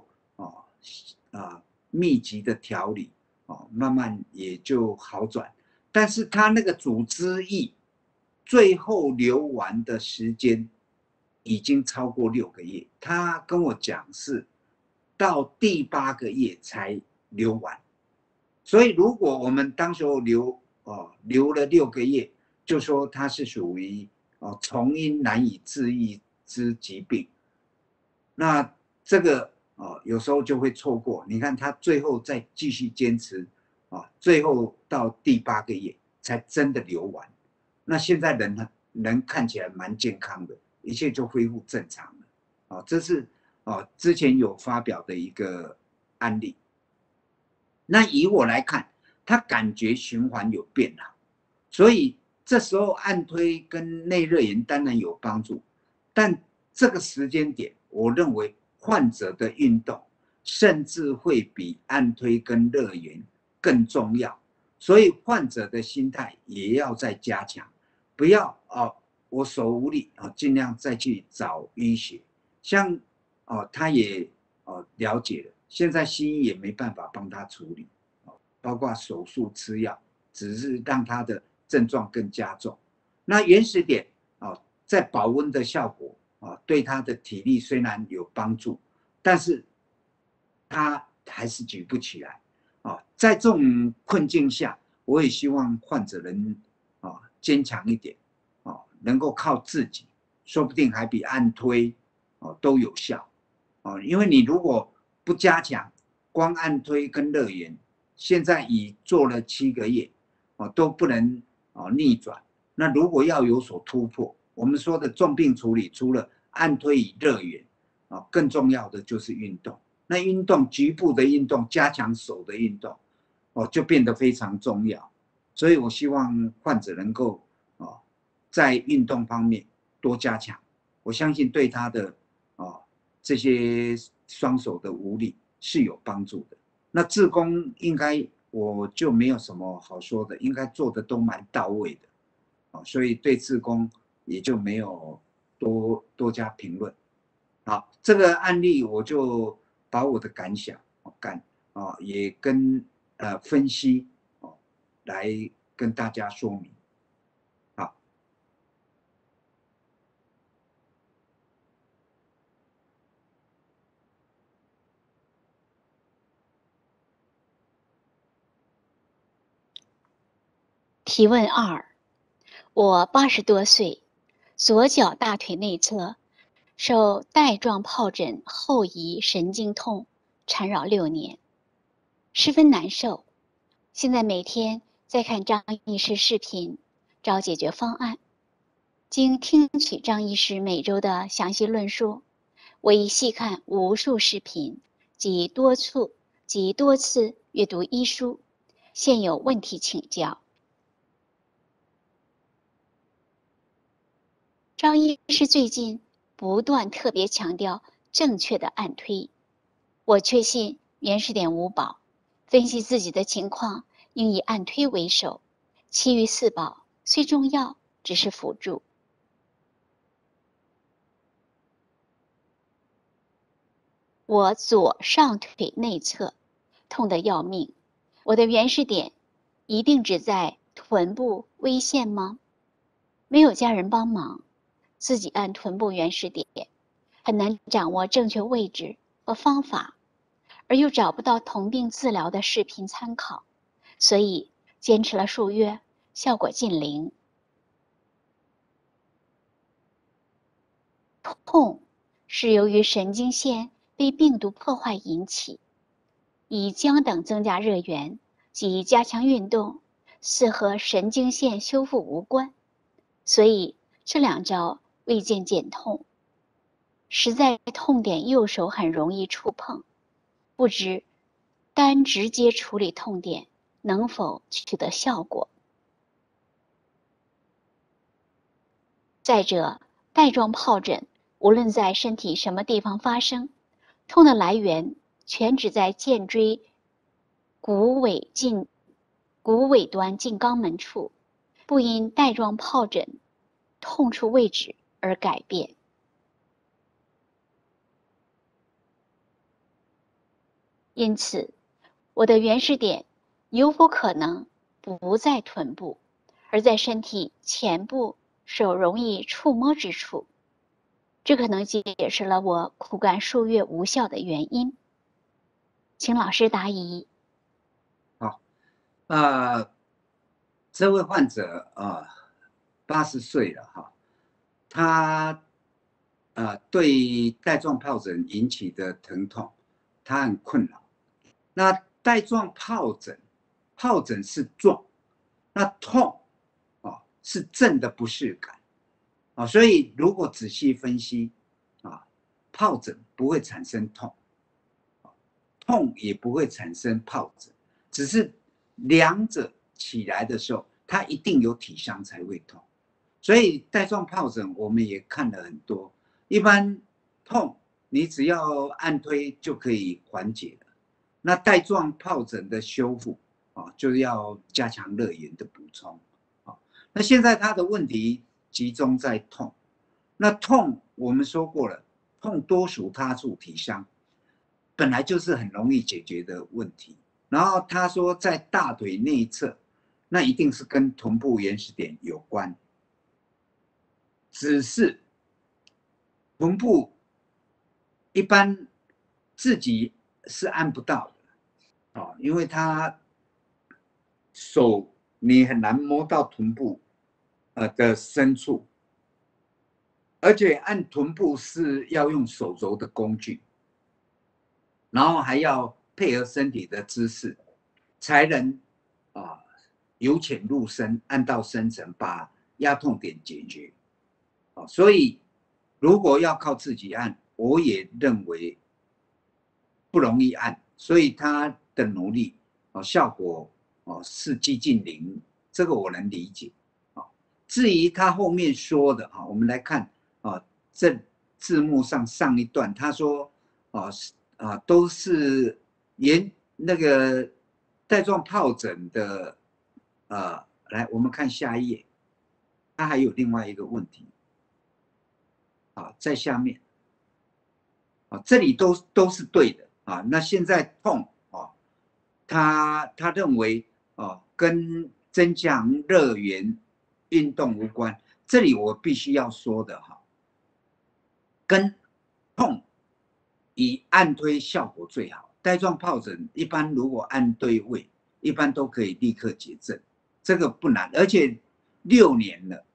[SPEAKER 2] 密集的调理慢慢也就好转。但是他那个组织液最后流完的时间已经超过6个月，他跟我讲是到第8个月才流完。所以如果我们当时候流了6个月，就说它是属于从因难以治愈之疾病，那这个有时候就会错过。你看他最后再继续坚持最后到第8个月才真的流完。那现在人看起来蛮健康的，一切就恢复正常了这是之前有发表的一个案例。那以我来看，他感觉循环有变好，所以这时候按推跟内热源当然有帮助，但这个时间点，我认为患者的运动甚至会比按推跟热源更重要，所以患者的心态也要再加强，不要我手无力尽量再去找淤血。像他也了解了，现在西医也没办法帮他处理包括手术吃药，只是让他的症状更加重。那原始点在保温的效果对他的体力虽然有帮助，但是他还是举不起来在这种困境下，我也希望患者能坚强一点能够靠自己，说不定还比按推都有效因为你如果不加强，光按推跟热源，现在已做了7个月都不能逆转。那如果要有所突破，我们说的重病处理除了按推与热源更重要的就是运动。那运动局部的运动，加强手的运动就变得非常重要。所以我希望患者能够在运动方面多加强，我相信对他的这些双手的无力是有帮助的。那志工应该我就没有什么好说的，应该做的都蛮到位的，所以对志工也就没有多加评论。好，这个案例我就把我的感想也跟分析来跟大家说明。好，
[SPEAKER 3] 提问2：我80多岁，左脚大腿内侧受带状疱疹后移神经痛缠绕6年，十分难受。现在每天在看张医师视频，找解决方案。经听取张医师每周的详细论述，我已细看无数视频及多次阅读医书，现有问题请教。张医师最近不断特别强调正确的按推，我确信原始点5宝，分析自己的情况应以按推为首，其余4宝虽重要，只是辅助。我左上腿内侧痛得要命，我的原始点一定只在臀部微线吗？没有家人帮忙，自己按臀部原始点，很难掌握正确位置和方法，而又找不到同病治疗的视频参考，所以坚持了数月，效果近零。痛是由于神经线被病毒破坏引起，以姜等增加热源及加强运动，是和神经线修复无关，所以这2招未见减痛。实在痛点右手很容易触碰，不知单直接处理痛点能否取得效果。再者，带状疱疹无论在身体什么地方发生，痛的来源全指在肩椎骨尾端近肛门处，不因带状疱疹痛处位置而改变。因此，我的原始点有否可能不在臀部，而在身体前部手容易触摸之处？这可能解释了我苦干数月无效的原因。请老师答疑。
[SPEAKER 2] 好，这位患者80岁了哈，他对带状疱疹引起的疼痛，他很困扰。那带状疱疹是状，那痛是症的不适感所以如果仔细分析疱疹不会产生痛，痛也不会产生疱疹，只是两者起来的时候，它一定有体伤才会痛。所以带状疱疹我们也看了很多，一般痛你只要按推就可以缓解了。那带状疱疹的修复就要加强热源的补充。那现在他的问题集中在痛，那痛我们说过了，痛多属他处体伤，本来就是很容易解决的问题。然后他说在大腿内侧，那一定是跟臀部原始点有关，只是臀部一般自己是按不到的因为他手你很难摸到臀部的深处，而且按臀部是要用手肘的工具，然后还要配合身体的姿势，才能由浅入深，按到深层，把压痛点解决。所以如果要靠自己按，我也认为不容易按，所以他的努力效果是接近零，这个我能理解至于他后面说的我们来看这字幕上一段他说都是那个带状疱疹的来我们看下一页，它还有另外一个问题在下面这里都是对的那现在痛他认为跟增强热源运动无关。这里我必须要说的跟痛以按推效果最好。带状疱疹一般如果按对位，一般都可以立刻解症，这个不难。而且6年了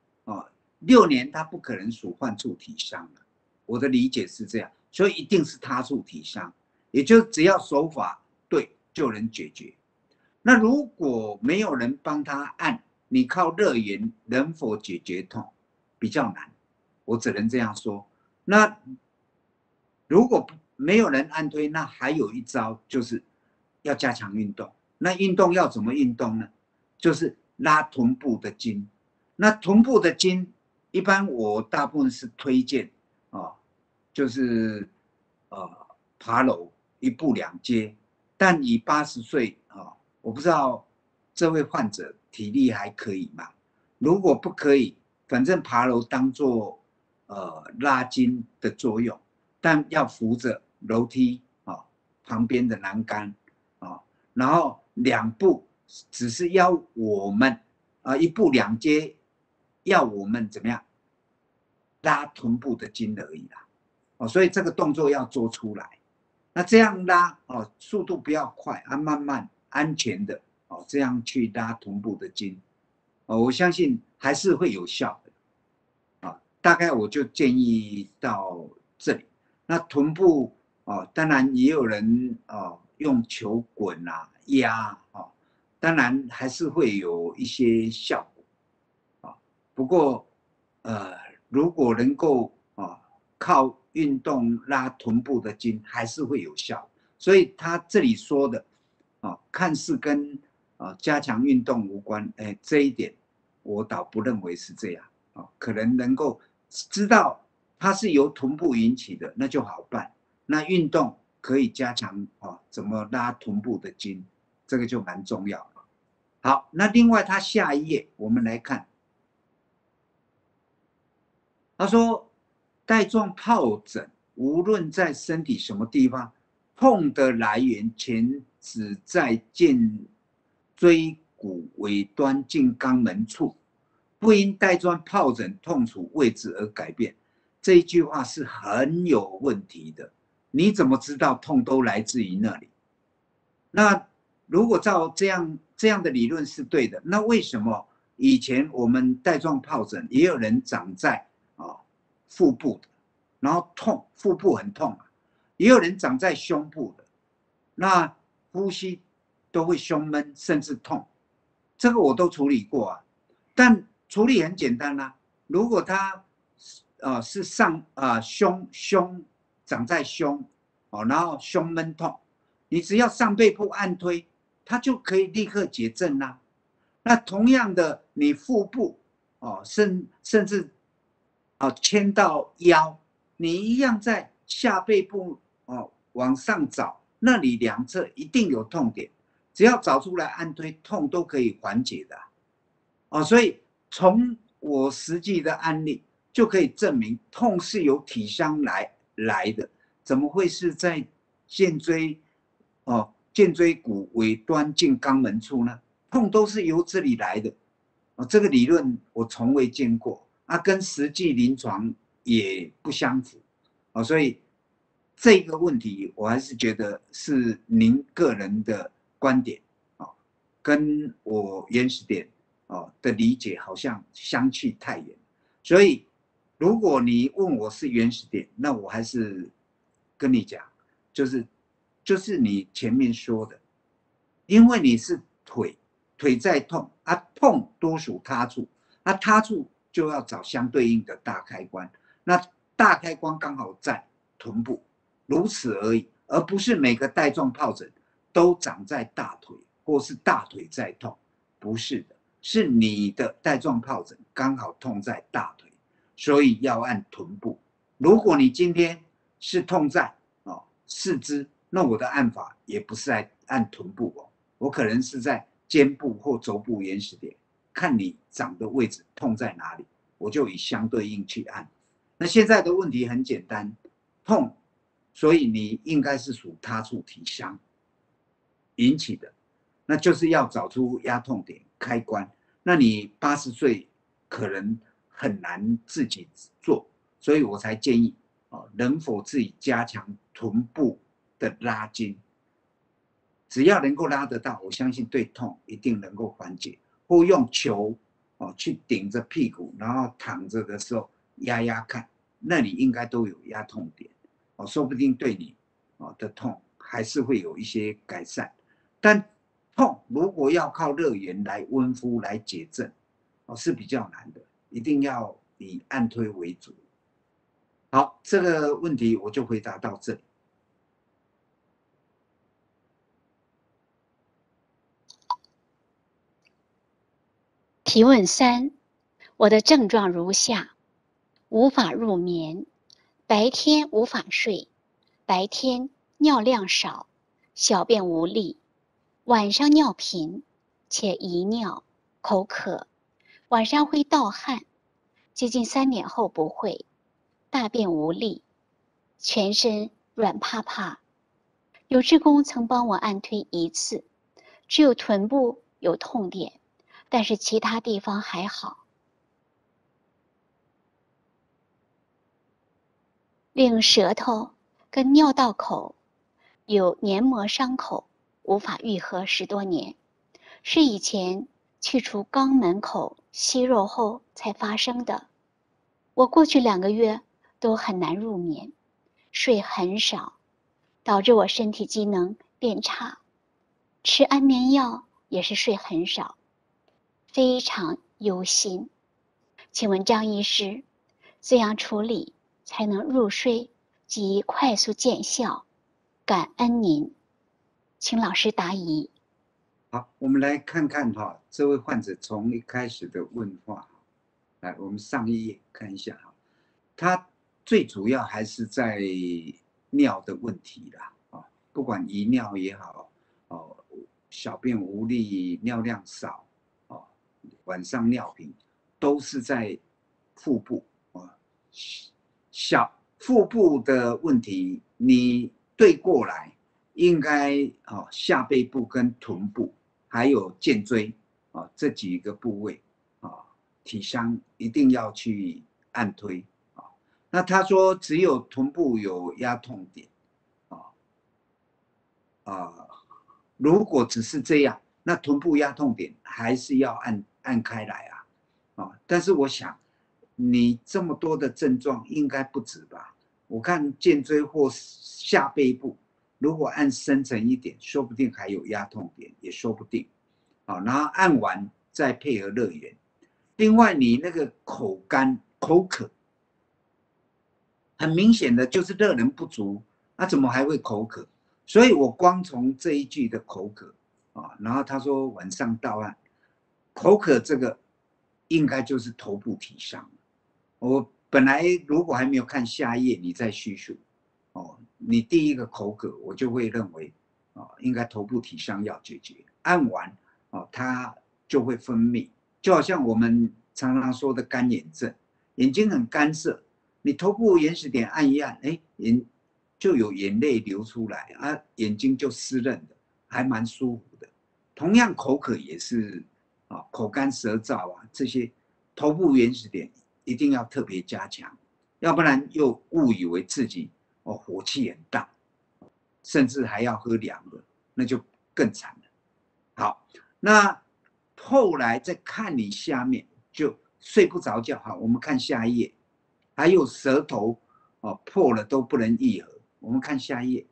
[SPEAKER 2] 6年它不可能属患处体伤了，我的理解是这样，所以一定是他处体伤，也就只要手法对就能解决。那如果没有人帮他按，你靠热源能否解决痛？比较难，我只能这样说。那如果没有人按推，那还有一招就是要加强运动。那运动要怎么运动呢？就是拉臀部的筋。那臀部的筋，一般我大部分是推荐就是爬楼1步2阶。但以80岁我不知道这位患者体力还可以吗？如果不可以，反正爬楼当做拉筋的作用，但要扶着楼梯旁边的栏杆然后2步只是要我们1步2阶，要我们怎么样拉臀部的筋而已啦所以这个动作要做出来。那这样拉速度不要快慢慢安全的这样去拉臀部的筋我相信还是会有效的大概我就建议到这里。那臀部当然也有人用球滚压当然还是会有一些效果不过如果能够靠运动拉臀部的筋还是会有效。所以他这里说的看似跟加强运动无关这一点我倒不认为是这样可能能够知道它是由臀部引起的，那就好办。那运动可以加强怎么拉臀部的筋，这个就蛮重要的。好，那另外他下一页我们来看，他说带状疱疹无论在身体什么地方，痛的来源全只在颈椎骨尾端近肛门处，不因带状疱疹痛楚位置而改变。这一句话是很有问题的。你怎么知道痛都来自于那里？那如果照这样的理论是对的，那为什么以前我们带状疱疹也有人长在腹部的，然后痛，腹部很痛也有人长在胸部的，那呼吸都会胸闷甚至痛，这个我都处理过但处理很简单如果他是胸长在胸然后胸闷痛，你只要上背部按推，它就可以立刻解症那同样的，你腹部甚至牵到腰，你一样在下背部往上找，那里两侧一定有痛点，只要找出来按推，痛都可以缓解的所以从我实际的案例就可以证明，痛是由体伤来的，怎么会是在颈椎骨尾端近肛门处呢？痛都是由这里来的这个理论我从未见过跟实际临床也不相符所以这个问题我还是觉得是您个人的观点跟我原始点的理解好像相去太远。所以如果你问我是原始点，那我还是跟你讲，就是你前面说的，因为你是腿在痛痛多属他处他处就要找相对应的大开关，那大开关刚好在臀部，如此而已，而不是每个带状疱疹都长在大腿或是大腿在痛，不是的。 是你的带状疱疹刚好痛在大腿，所以要按臀部。如果你今天是痛在四肢，那我的按法也不是在按臀部哦，我可能是在肩部或肘部原始点，看你长的位置痛在哪里，我就以相对应去按。那现在的问题很简单，痛，所以你应该是属他处体伤引起的，那就是要找出压痛点开关。那你80岁可能很难自己做，所以我才建议能否自己加强臀部的拉筋，只要能够拉得到，我相信对痛一定能够缓解。或用球去顶着屁股，然后躺着的时候压压看，那里应该都有压痛点说不定对你的痛还是会有一些改善。但痛如果要靠热源来温敷来解症是比较难的，一定要以按推为主。好，这个问题我就回答到这里。
[SPEAKER 3] 提问3：我的症状如下：无法入眠，白天无法睡，白天尿量少，小便无力，晚上尿频且遗尿，口渴，晚上会盗汗，接近3点后不会，大便无力，全身软趴趴。有志工曾帮我按推1次，只有臀部有痛点，但是其他地方还好。另舌头跟尿道口有黏膜伤口，无法愈合10多年，是以前去除肛门口息肉后才发生的。我过去2个月都很难入眠，睡很少，导致我身体机能变差，吃安眠药也是睡很少，非常忧心。请问张医师，怎样处理才能入睡及快速见效？感恩您，请老师答疑。
[SPEAKER 2] 好，我们来看看这位患者从一开始的问话，来，我们上一页看一下他最主要还是在尿的问题啦不管遗尿也好小便无力、尿量少晚上尿频，都是在腹部腹部的问题，你对过来应该下背部跟臀部还有肩椎这几个部位体伤一定要去按推那他说只有臀部有压痛点如果只是这样，那臀部压痛点还是要按开来但是我想你这么多的症状应该不止吧？我看肩椎或下背部，如果按深层一点，说不定还有压痛点，也说不定然后按完再配合热源。另外，你那个口干口渴，很明显的就是热能不足，那怎么还会口渴？所以我光从这一句的口渴然后他说晚上到岸，口渴这个应该就是头部体伤。我本来如果还没有看下一页，你再叙述你第一个口渴，我就会认为应该头部体伤要解决，按完它就会分泌，就好像我们常常说的干眼症，眼睛很干涩，你头部原始点按一按，就有眼泪流出来眼睛就湿润的，还蛮舒服的。同样口渴也是口干舌燥这些头部原始点一定要特别加强，要不然又误以为自己火气很大，甚至还要喝凉的，那就更惨了。好，那后来再看你下面就睡不着觉。好，我们看下一页，还有舌头破了都不能愈合。我们看下一页。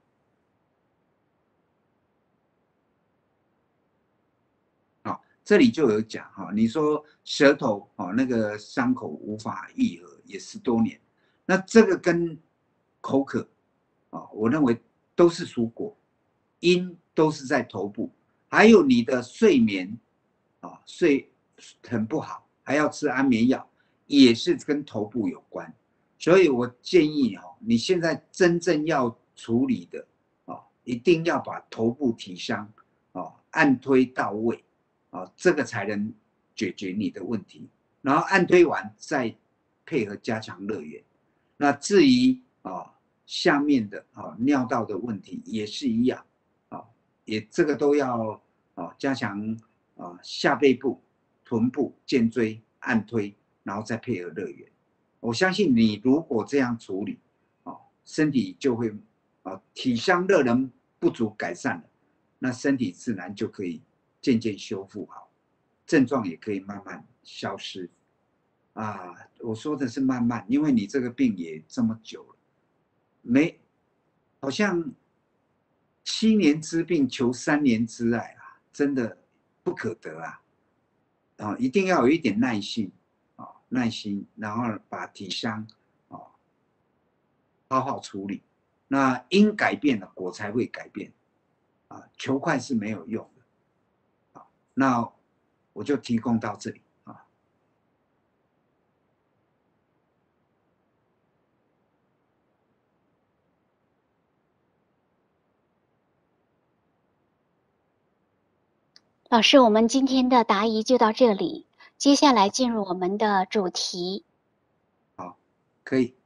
[SPEAKER 2] 这里就有讲你说舌头那个伤口无法愈合也10多年，那这个跟口渴我认为都是属果，因都是在头部，还有你的睡眠很不好，还要吃安眠药，也是跟头部有关。所以我建议你现在真正要处理的一定要把头部体香按推到位这个才能解决你的问题。然后按推完再配合加强热源。那至于下面的尿道的问题也是一样也这个都要加强下背部、臀部、肩椎按推，然后再配合热源。我相信你如果这样处理身体就会体香热能不足改善了，那身体自然就可以渐渐修复好，症状也可以慢慢消失我说的是慢慢，因为你这个病也这么久了，好像7年之病求3年之爱真的不可得一定要有一点耐心耐心，然后把体香好好处理。那因改变了，果才会改变求快是没有用的那我就提供到这里
[SPEAKER 3] 老师，我们今天的答疑就到这里，接下来进入我们的主题。
[SPEAKER 2] 好，可以。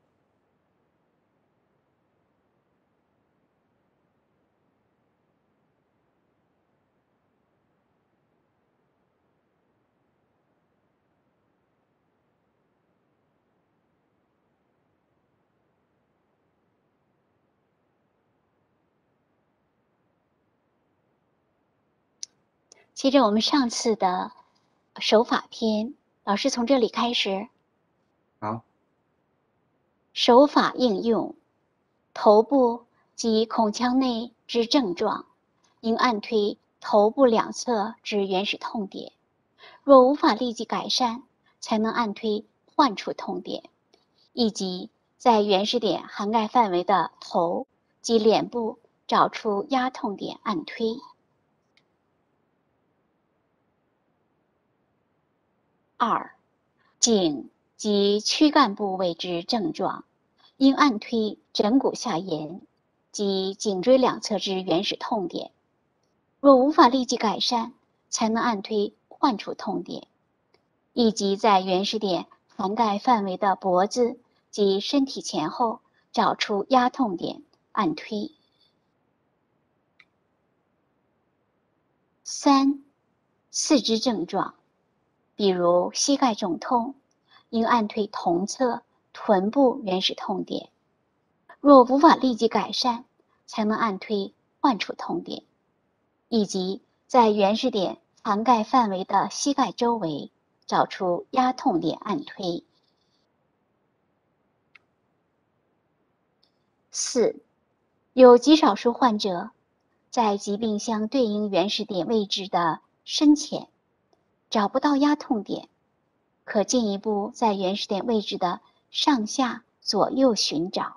[SPEAKER 3] 接着我们上次的手法篇，老师从这里开始。
[SPEAKER 2] 好，
[SPEAKER 3] 手法应用，头部及孔腔内之症状，应按推头部两侧之原始痛点。若无法立即改善，才能按推患处痛点，以及在原始点涵盖范围的头及脸部找出压痛点按推。2. 颈及躯干部位之症状，应按推枕骨下沿及颈椎两侧之原始痛点。若无法立即改善，才能按推患处痛点，以及在原始点涵盖范围的脖子及身体前后找出压痛点按推。3. 四肢症状，比如膝盖肿痛，应按推同侧臀部原始痛点。若无法立即改善，才能按推患处痛点，以及在原始点涵盖范围的膝盖周围找出压痛点按推。4. 有极少数患者在疾病相对应原始点位置的深浅找不到压痛点，可进一步在原始点位置的上下左右寻找。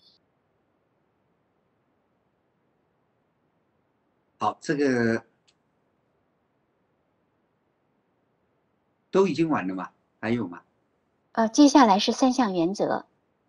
[SPEAKER 2] 好，这个都已经完了吗？还有吗？
[SPEAKER 3] 接下来是3项原则。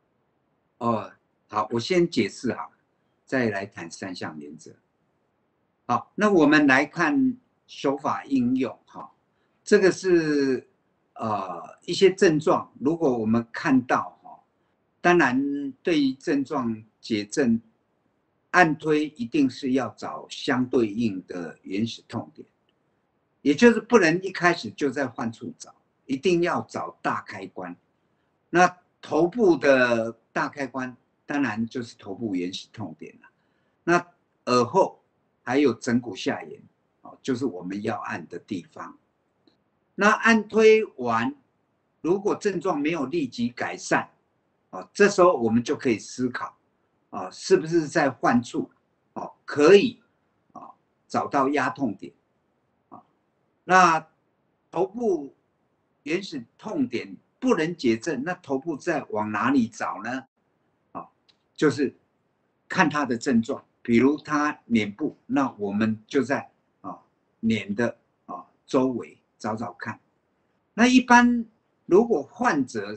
[SPEAKER 2] 好，我先解释好，再来谈3项原则。好，那我们来看手法应用这个是一些症状，如果我们看到当然对于症状解症按推一定是要找相对应的原始痛点，也就是不能一开始就在患处找，一定要找大开关。那头部的大开关当然就是头部原始痛点了。那耳后还有枕骨下沿就是我们要按的地方。那按推完，如果症状没有立即改善这时候我们就可以思考是不是在患处可以找到压痛点那头部原始痛点不能解症，那头部再往哪里找呢？就是看他的症状，比如他脸部，那我们就在脸的周围找找看。 那一般如果患者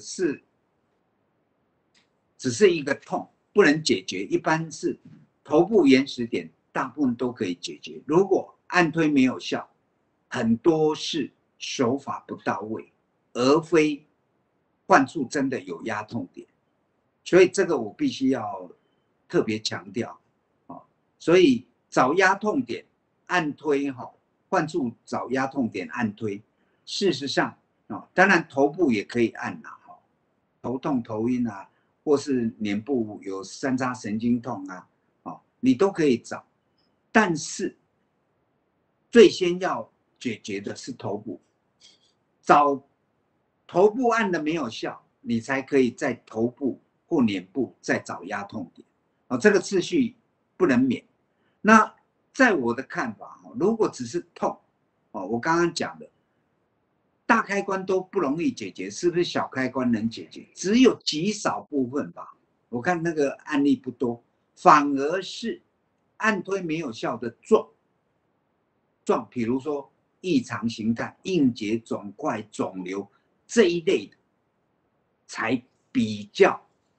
[SPEAKER 2] 只是一个痛不能解决，一般是头部原始点大部分都可以解决。如果按推没有效，很多是手法不到位，而非患处真的有压痛点。所以这个我必须要特别强调。所以找压痛点按推患处找压痛点按推，事实上当然头部也可以按头痛头晕啊，或是脸部有三叉神经痛啊，你都可以找，但是最先要解决的是头部，找头部按的没有效，你才可以在头部或脸部再找压痛点，这个次序不能免。那在我的看法，如果只是痛，我刚刚讲的大开关都不容易解决，是不是小开关能解决？只有极少部分吧，我看那个案例不多，反而是按推没有效的状，比如说异常形态、硬结肿块、肿瘤这一类的，才比较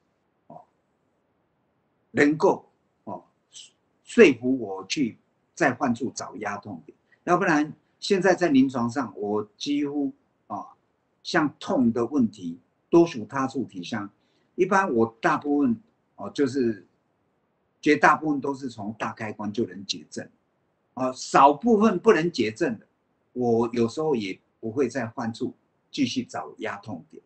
[SPEAKER 2] 能够说服我去在患处找压痛点，要不然现在在临床上，我几乎像痛的问题，多属他处体伤，一般我大部分就是绝大部分都是从大开关就能解症，少部分不能解症的，我有时候也不会在患处继续找压痛点，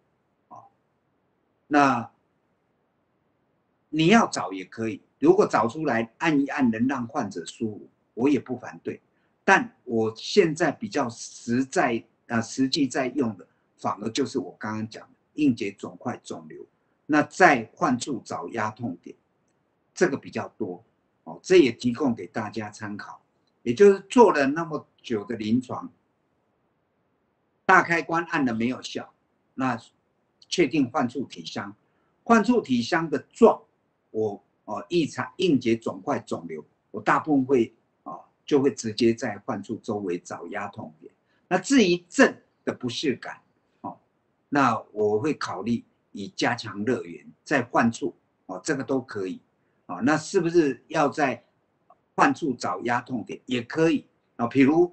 [SPEAKER 2] 那你要找也可以，如果找出来按一按能让患者舒服，我也不反对。但我现在比较实际在用的，反而就是我刚刚讲的硬结肿块肿瘤，那在患处找压痛点，这个比较多，这也提供给大家参考。也就是做了那么久的临床，大开关按了没有效，那确定患处体伤，患处体伤的状，我异常硬结肿块肿瘤，我大部分会就会直接在患处周围找压痛点。那至于症的不适感，那我会考虑以加强热源在患处，这个都可以。那是不是要在患处找压痛点也可以比如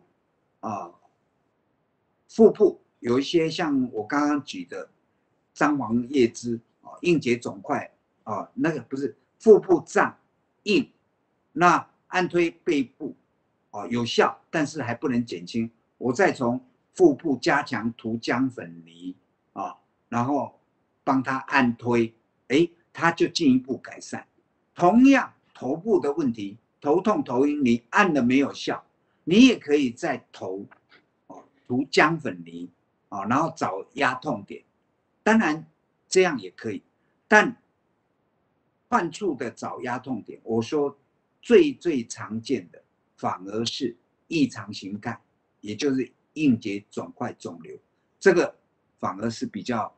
[SPEAKER 2] 腹部有一些像我刚刚举的张黄叶枝硬结肿块那个不是腹部胀硬，那按推背部有效，但是还不能减轻，我再从腹部加强涂姜粉泥然后帮他按推，他就进一步改善。同样头部的问题，头痛头晕，你按了没有效，你也可以在头涂姜粉泥然后找压痛点，当然这样也可以，但患处的找压痛点，我说最常见的反而是异常形态，也就是硬结肿块肿瘤，这个反而是比较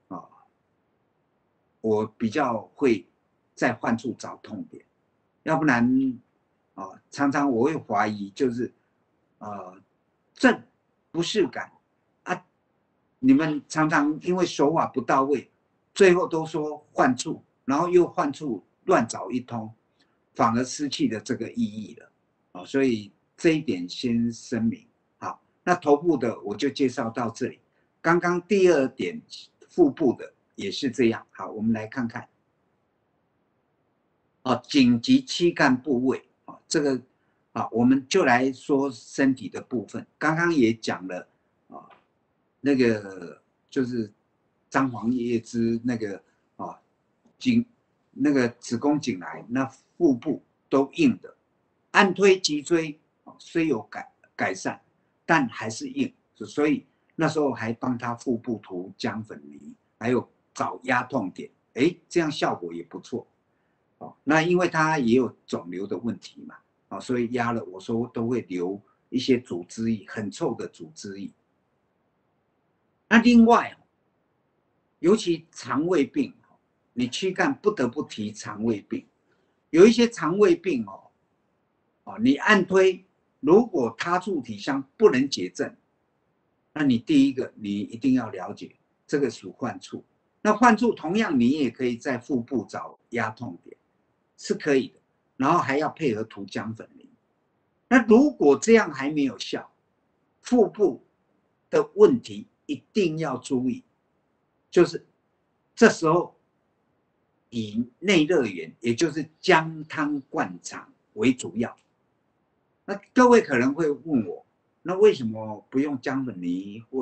[SPEAKER 2] 我比较会在患处找痛点，要不然常我会怀疑就是症不适感你们常常因为手法不到位，最后都说患处，然后又患处乱找一通，反而失去了这个意义了所以这一点先声明。好，那头部的我就介绍到这里。刚刚第二点腹部的也是这样。好，我们来看看颈及躯干部位这个我们就来说身体的部分。刚刚也讲了那个就是张黄叶枝那个那个子宫颈癌，那腹部都硬的，按推脊椎虽有改善，但还是硬，所以那时候还帮他腹部涂姜粉泥，还有找压痛点，这样效果也不错那因为他也有肿瘤的问题嘛所以压了我说都会留一些组织液，很臭的组织液。那另外尤其肠胃病你躯干不得不提肠胃病，有一些肠胃病你按推如果他处体伤不能解症， 那你第一个你一定要了解这个属患处。那患处同样你也可以在腹部找压痛点，是可以的，然后还要配合涂姜粉泥。那如果这样还没有效，腹部的问题一定要注意，就是这时候以内热源，也就是姜汤灌肠为主要。那各位可能会问我，那为什么不用姜粉泥或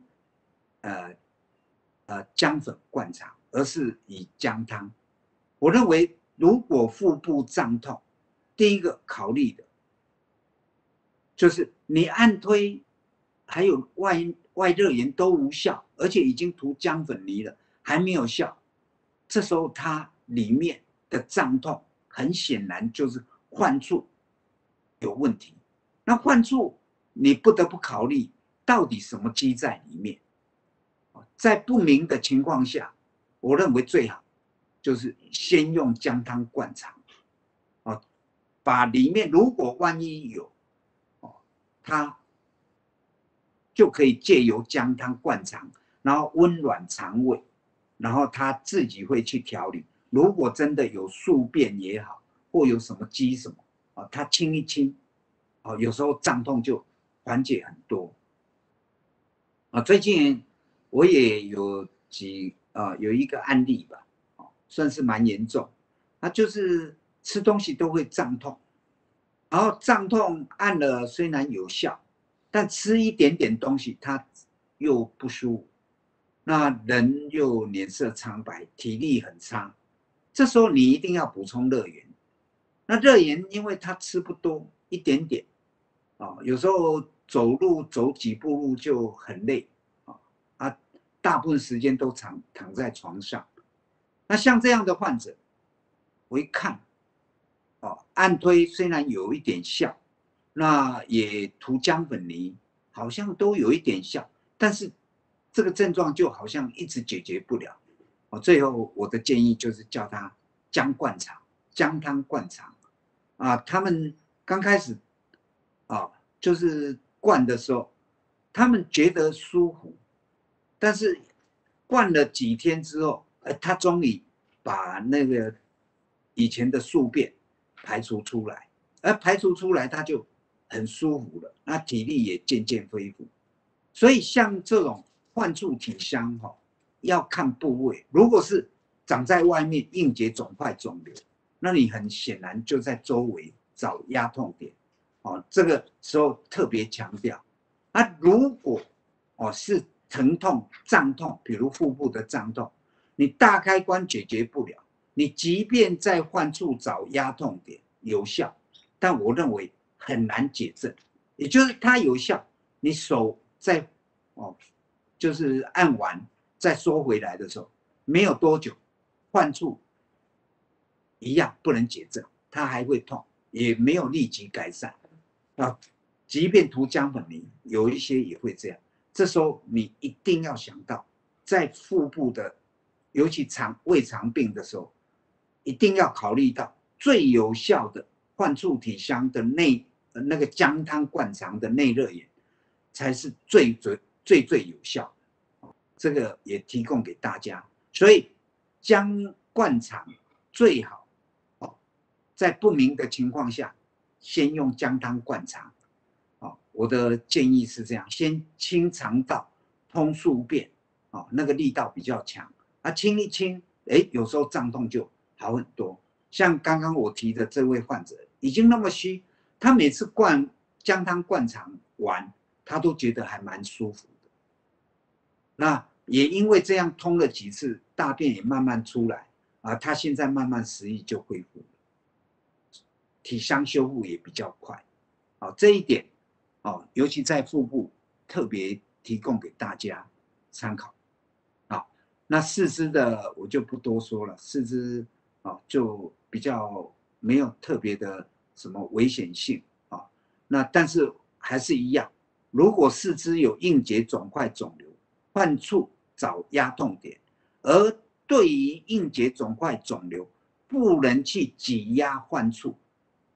[SPEAKER 2] 姜粉灌肠，而是以姜汤？我认为，如果腹部胀痛，第一个考虑的就是你按推还有外热源都无效，而且已经涂姜粉泥了还没有效，这时候它里面的胀痛很显然就是患处有问题。那患处你不得不考虑到底什么积在里面。在不明的情况下，我认为最好就是先用姜汤灌肠，把里面如果万一有，它就可以借由姜汤灌肠，然后温暖肠胃，然后它自己会去调理。如果真的有宿便也好，或有什么积什么，它清一清，有时候胀痛就缓解很多。最近我也有有一个案例吧，算是蛮严重，他就是吃东西都会胀痛，然后胀痛按了虽然有效，但吃一点点东西他又不舒服，那人又脸色苍白，体力很差，这时候你一定要补充热源。那热源因为他吃不多，一点点，有时候走路走几步路就很累，大部分时间都躺在床上。那像这样的患者，我一看，按推虽然有一点效，那也涂姜粉泥，好像都有一点效，但是这个症状就好像一直解决不了。最后我的建议就是叫他姜汤灌肠。他们刚开始就是灌的时候，他们觉得舒服，但是灌了几天之后，他终于把那个以前的宿便排除出来，而排除出来他就很舒服了，那体力也渐渐恢复。所以像这种患处体香，要看部位，如果是长在外面硬结肿块肿瘤，那你很显然就在周围找压痛点，这个时候特别强调。如果是疼痛胀痛，比如腹部的胀痛，你大开关解决不了，你即便在患处找压痛点有效，但我认为很难解症。也就是它有效，你手在就是按完再收回来的时候，没有多久，患处一样不能解症，它还会痛，也没有立即改善。即便涂姜粉泥，有一些也会这样。这时候你一定要想到，在腹部的，尤其胃肠病的时候，一定要考虑到最有效的患处体香的那个姜汤灌肠的内热源，才是最有效的。这个也提供给大家。所以姜灌肠最好在不明的情况下，先用姜汤灌肠。我的建议是这样：先清肠道、通宿便，那个力道比较强，清一清，有时候胀痛就好很多。像刚刚我提的这位患者，已经那么虚，他每次灌姜汤灌肠完，他都觉得还蛮舒服的。那也因为这样通了几次，大便也慢慢出来，他现在慢慢食欲就恢复了，体香修复也比较快。这一点。尤其在腹部特别提供给大家参考。那四肢的我就不多说了，四肢就比较没有特别的什么危险性那但是还是一样，如果四肢有硬结肿块肿瘤，患处找压痛点，而对于硬结肿块肿瘤不能去挤压患处，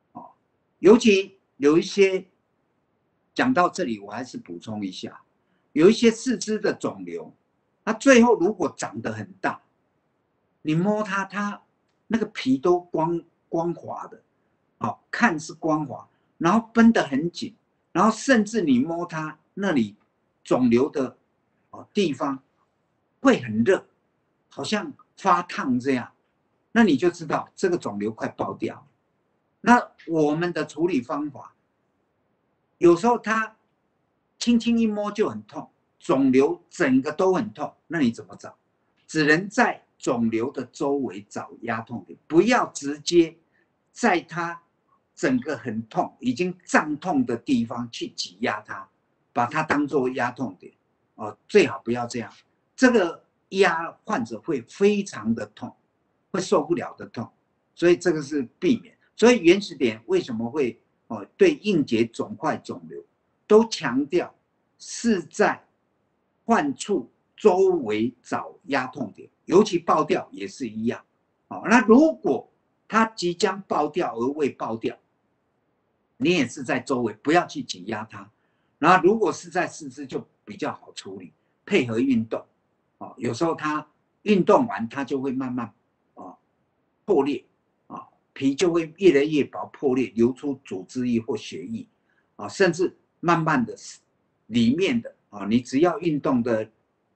[SPEAKER 2] 尤其有一些。讲到这里，我还是补充一下， 有一些四肢的肿瘤，它最后如果长得很大，你摸它，它那个皮都光滑的，看是光滑，然后绷得很紧，然后甚至你摸它那里肿瘤的地方会很热，好像发烫这样，那你就知道这个肿瘤快爆掉。那我们的处理方法，有时候它轻轻一摸就很痛，肿瘤整个都很痛，那你怎么找？只能在肿瘤的周围找压痛点，不要直接在它整个很痛、已经胀痛的地方去挤压它，把它当作压痛点。最好不要这样，这个压患者会非常的痛，会受不了的痛，所以这个是避免。所以原始点为什么会对硬结肿块肿瘤都强调是在患处周围找压痛点，尤其爆掉也是一样。那如果它即将爆掉而未爆掉，你也是在周围，不要去挤压它。然后如果是在四肢就比较好处理，配合运动。有时候它运动完它就会慢慢破裂，皮就会越来越薄破裂，流出组织液或血液，甚至慢慢的里面的你只要运动的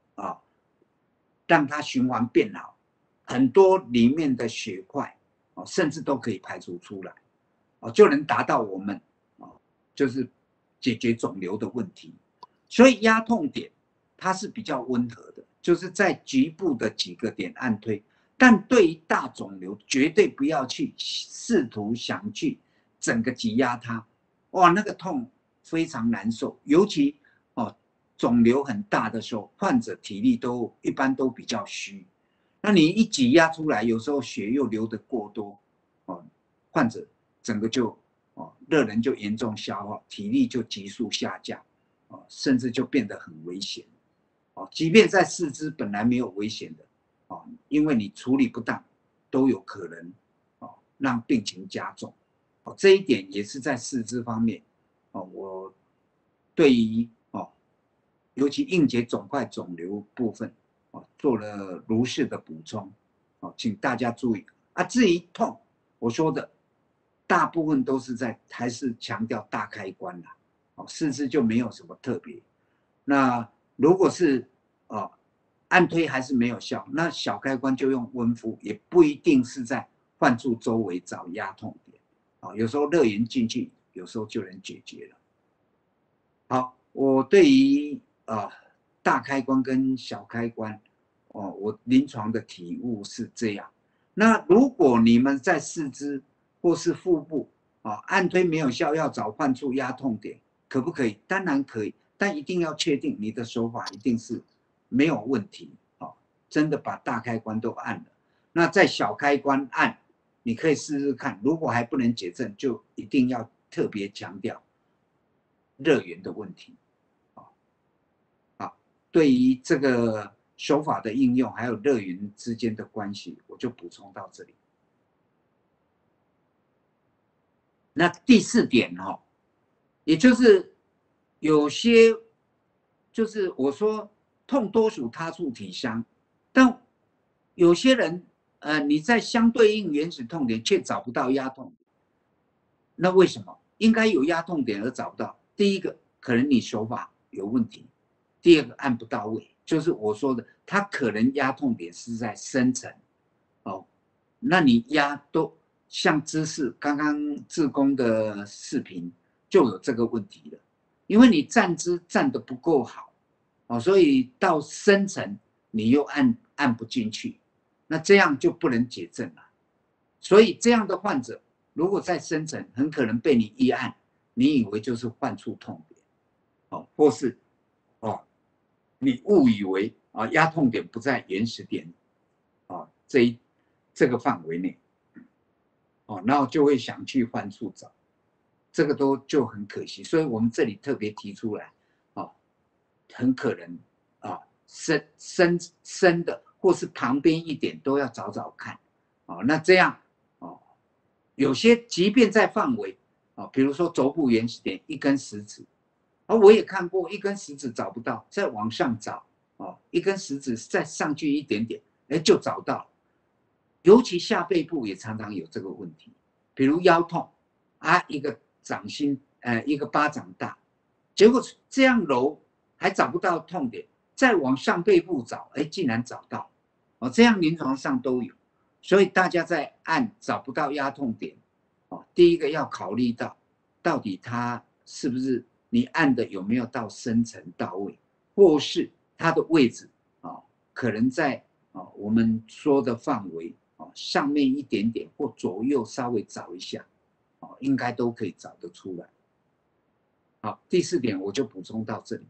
[SPEAKER 2] 让它循环变好，很多里面的血块甚至都可以排除出来，就能达到我们就是解决肿瘤的问题。所以压痛点它是比较温和的，就是在局部的几个点按推。但对于大肿瘤，绝对不要去试图想去整个挤压它，哇，那个痛非常难受。尤其肿瘤很大的时候，患者体力一般都比较虚，那你一挤压出来，有时候血又流得过多，患者整个就热能就严重消耗，体力就急速下降，甚至就变得很危险。即便在四肢本来没有危险的。因为你处理不当，都有可能让病情加重。这一点也是在四肢方面，我对于尤其硬结肿块肿瘤部分做了如是的补充，请大家注意。至于痛，我说的大部分都是还是强调大开关啦，四肢就没有什么特别。那如果是按推还是没有效，那小开关就用温敷，也不一定是在患处周围找压痛点，有时候热源进去，有时候就能解决了。好，我对于大开关跟小开关，我临床的体悟是这样。那如果你们在四肢或是腹部按推没有效，要找患处压痛点，可不可以？当然可以，但一定要确定你的手法一定是没有问题，真的把大开关都按了。那在小开关按，你可以试试看。如果还不能解症，就一定要特别强调热源的问题。好，对于这个手法的应用，还有热源之间的关系，我就补充到这里。那第四点也就是有些就是我说痛多属他处体相，但有些人你在相对应原始痛点却找不到压痛点，那为什么？应该有压痛点而找不到。第一个，可能你手法有问题；第二个，按不到位，就是我说的，它可能压痛点是在深层，那你压都像姿势，刚刚志工的视频就有这个问题了，因为你站姿站得不够好。所以到深层你又按不进去，那这样就不能解症了。所以这样的患者，如果在深层，很可能被你一按，你以为就是患处痛点，或是你误以为压痛点不在原始点这个范围内，然后就会想去患处找，这个就很可惜。所以我们这里特别提出来。很可能深的或是旁边一点都要找找看，那这样有些即便在范围比如说肘部原始点一根食指我也看过一根食指找不到，再往上找，一根食指再上去一点点，就找到了。尤其下背部也常常有这个问题，比如腰痛一个掌心，一个巴掌大，结果这样揉还找不到痛点，再往上背部找，竟然找到，这样临床上都有。所以大家在按找不到压痛点，第一个要考虑到底它是不是你按的有没有到深层到位，或是它的位置可能在我们说的范围上面一点点或左右稍微找一下，应该都可以找得出来。好，第4点我就补充到这里。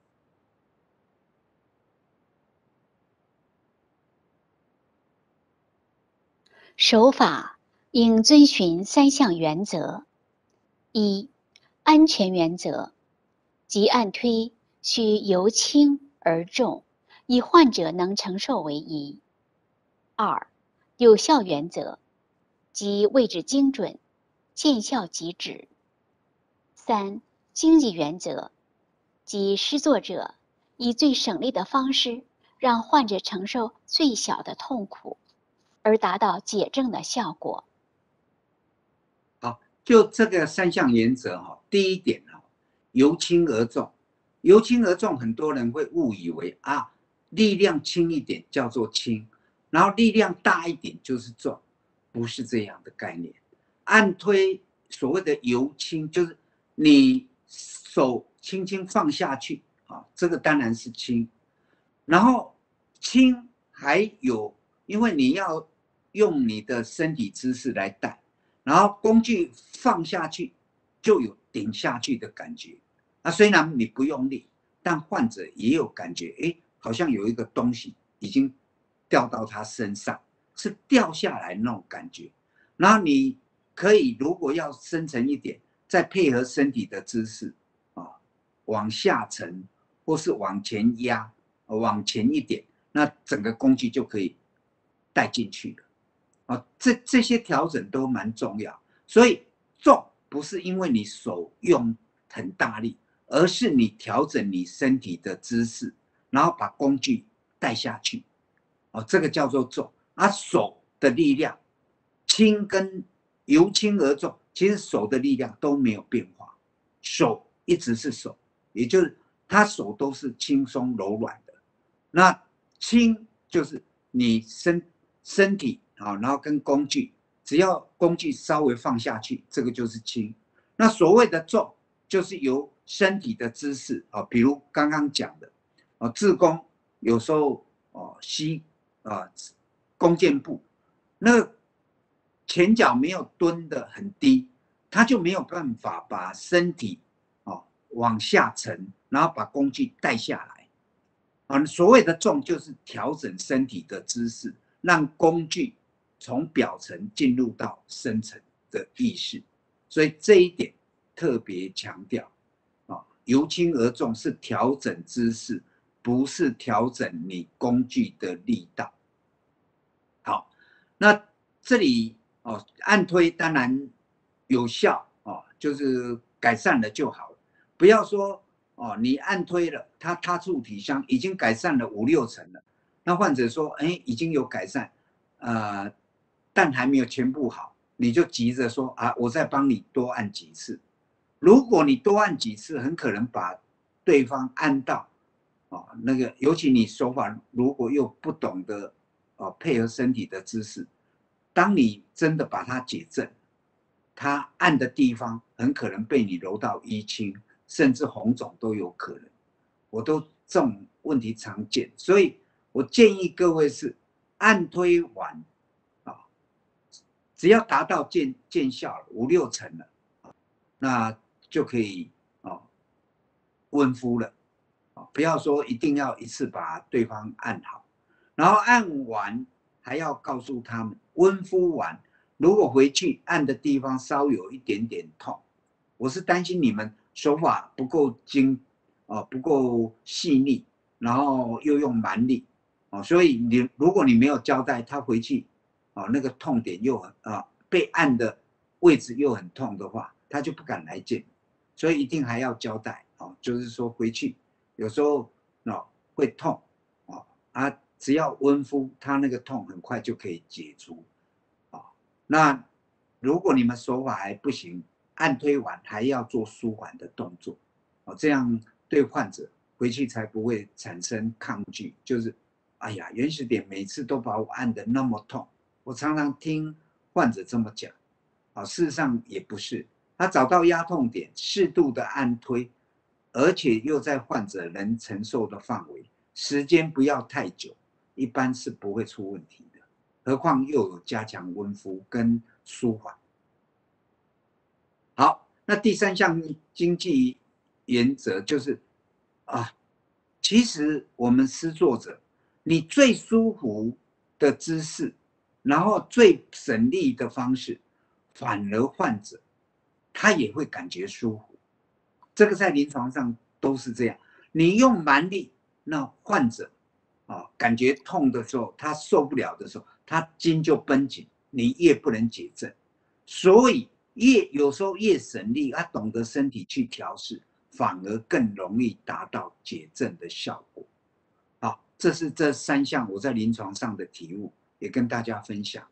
[SPEAKER 3] 手法应遵循3项原则：一、安全原则，即按推需由轻而重，以患者能承受为宜；二、有效原则，即位置精准，见效即止；三、经济原则，即施作者以最省力的方式，让患者承受最小的痛苦，而达到解症的效果。
[SPEAKER 2] 好，就这个3项原则第一点由轻而重。由轻而重，很多人会误以为力量轻一点叫做轻，然后力量大一点就是重，不是这样的概念。按推所谓的由轻，就是你手轻轻放下去这个当然是轻。然后轻还有，因为你要用你的身体姿势来带，然后工具放下去就有顶下去的感觉。虽然你不用力，但患者也有感觉，好像有一个东西已经掉到他身上，是掉下来那种感觉。然后你可以如果要深层一点，再配合身体的姿势往下沉或是往前压，往前一点，那整个工具就可以带进去了。这些调整都蛮重要。所以重不是因为你手用很大力，而是你调整你身体的姿势，然后把工具带下去，这个叫做重。手的力量轻跟由轻而重，其实手的力量都没有变化，手一直是手，也就是他手都是轻松柔软的。那轻就是你身体然后跟工具，只要工具稍微放下去，这个就是轻。那所谓的重，就是由身体的姿势比如刚刚讲的自弓有时候膝弓箭步，那前脚没有蹲得很低，他就没有办法把身体往下沉，然后把工具带下来。所谓的重就是调整身体的姿势，让工具从表层进入到深层的意识。所以这一点特别强调由轻而重是调整姿势，不是调整你工具的力道。好，那这里按推当然有效就是改善了就好了。不要说你按推了，他踏出体香已经改善了5、6成了，那患者说已经有改善，但还没有全部好，你就急着说我再帮你多按几次。如果你多按几次，很可能把对方按到那个，尤其你手法如果又不懂得配合身体的姿势，当你真的把它解正，他按的地方很可能被你揉到淤青，甚至红肿都有可能。这种问题常见，所以我建议各位是按推完只要达到见效了5、6成了，那就可以温敷了。不要说一定要一次把对方按好，然后按完还要告诉他们温敷完，如果回去按的地方稍有一点点痛，我是担心你们手法不够不够细腻，然后又用蛮力所以如果你没有交代，他回去那个痛点又被按的位置又很痛的话，他就不敢来见，所以一定还要交代就是说回去有时候会痛只要温敷，它那个痛很快就可以解除那如果你们手法还不行，按推完还要做舒缓的动作这样对患者回去才不会产生抗拒，就是哎呀，原始点每次都把我按得那么痛。我常常听患者这么讲事实上也不是，他找到压痛点，适度的按推，而且又在患者能承受的范围，时间不要太久，一般是不会出问题的。何况又有加强温敷跟舒缓。好，那第3项经济原则就是其实我们施作者，你最舒服的姿势，然后最省力的方式，反而患者他也会感觉舒服。这个在临床上都是这样。你用蛮力，那患者感觉痛的时候，他受不了的时候，他筋就绷紧，你越不能解症。所以有时候越省力，他懂得身体去调试，反而更容易达到解症的效果。好，这是这3项我在临床上的体悟，也跟大家分享。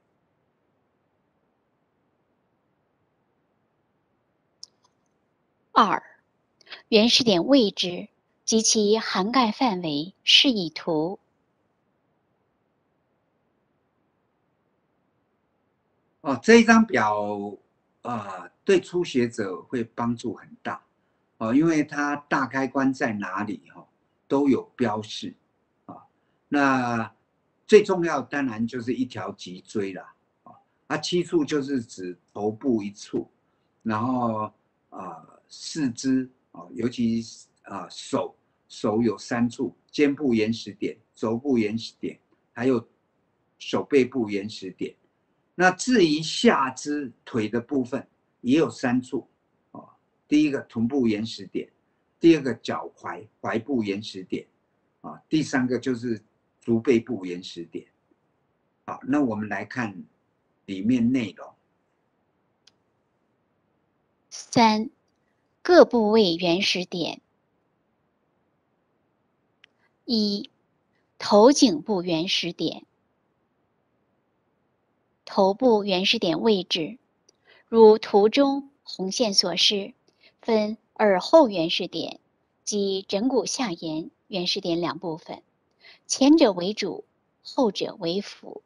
[SPEAKER 3] 2. 原始点位置及其涵盖范围示意图。
[SPEAKER 2] 这一张表对初学者会帮助很大因为它大开关在哪里都有标示那最重要当然就是一条脊椎啦7处就是指头部1处，然后四肢尤其手有3处，肩部原始点、肘部原始点，还有手背部原始点。那至于下肢腿的部分也有3处第一个臀部原始点，第二个脚踝部原始点第3个就是足背部原始点。好，那我们来看里面内容。
[SPEAKER 3] 3. 各部位原始点。1. 头颈部原始点。头部原始点位置，如图中红线所示，分耳后原始点及枕骨下沿原始点2部分，前者为主，后者为辅。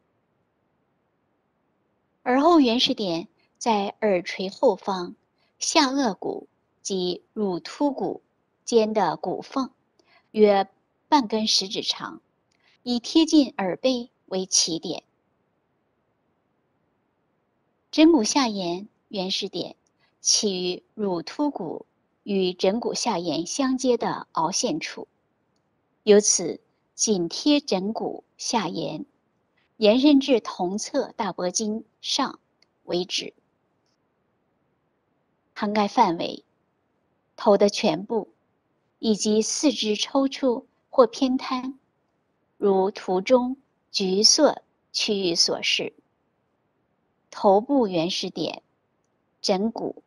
[SPEAKER 3] 耳后原始点在耳垂后方下颚骨及乳突骨间的骨缝，约半根食指长，以贴近耳背为起点。枕骨下沿原始点起于乳突骨与枕骨下沿相接的凹陷处，由此紧贴枕骨下沿，延伸至同侧大脖筋上为止。涵盖范围：头的全部以及四肢抽搐或偏瘫，如图中橘色区域所示。头部原始点、枕骨。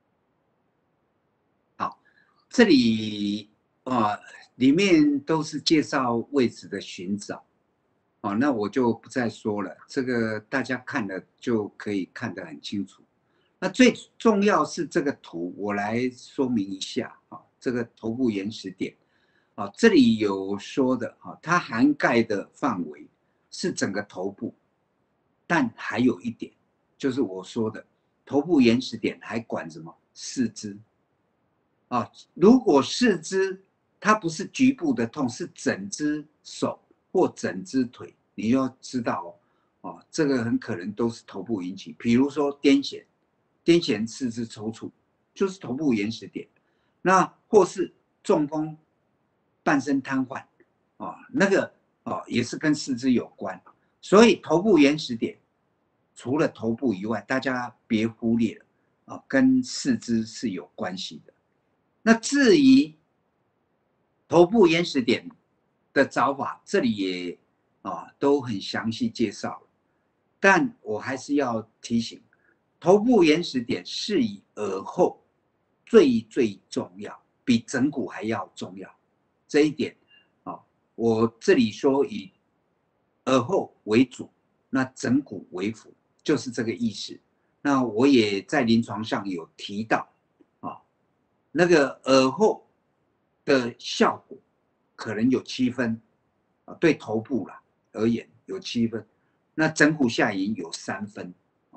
[SPEAKER 2] 好，这里里面都是介绍位置的寻找那我就不再说了，这个大家看了就可以看得很清楚。那最重要是这个图，我来说明一下这个头部原始点这里有说的它涵盖的范围是整个头部，但还有一点就是我说的头部原始点还管什么？四肢如果四肢它不是局部的痛，是整只手或整只腿，你要知道这个很可能都是头部引起。比如说癫痫四肢抽搐就是头部原始点，那或是中风半身瘫痪那个也是跟四肢有关。所以头部原始点除了头部以外，大家别忽略了跟四肢是有关系的。那至于头部原始点的找法，这里也都很详细介绍了，但我还是要提醒，头部原始点是以耳后最重要比整骨还要重要。这一点啊，我这里说以耳后为主，那整骨为辅，就是这个意思。那我也在临床上有提到啊，那个耳后的效果可能有7分啊，对头部啦而言有7分，那整骨下移有3分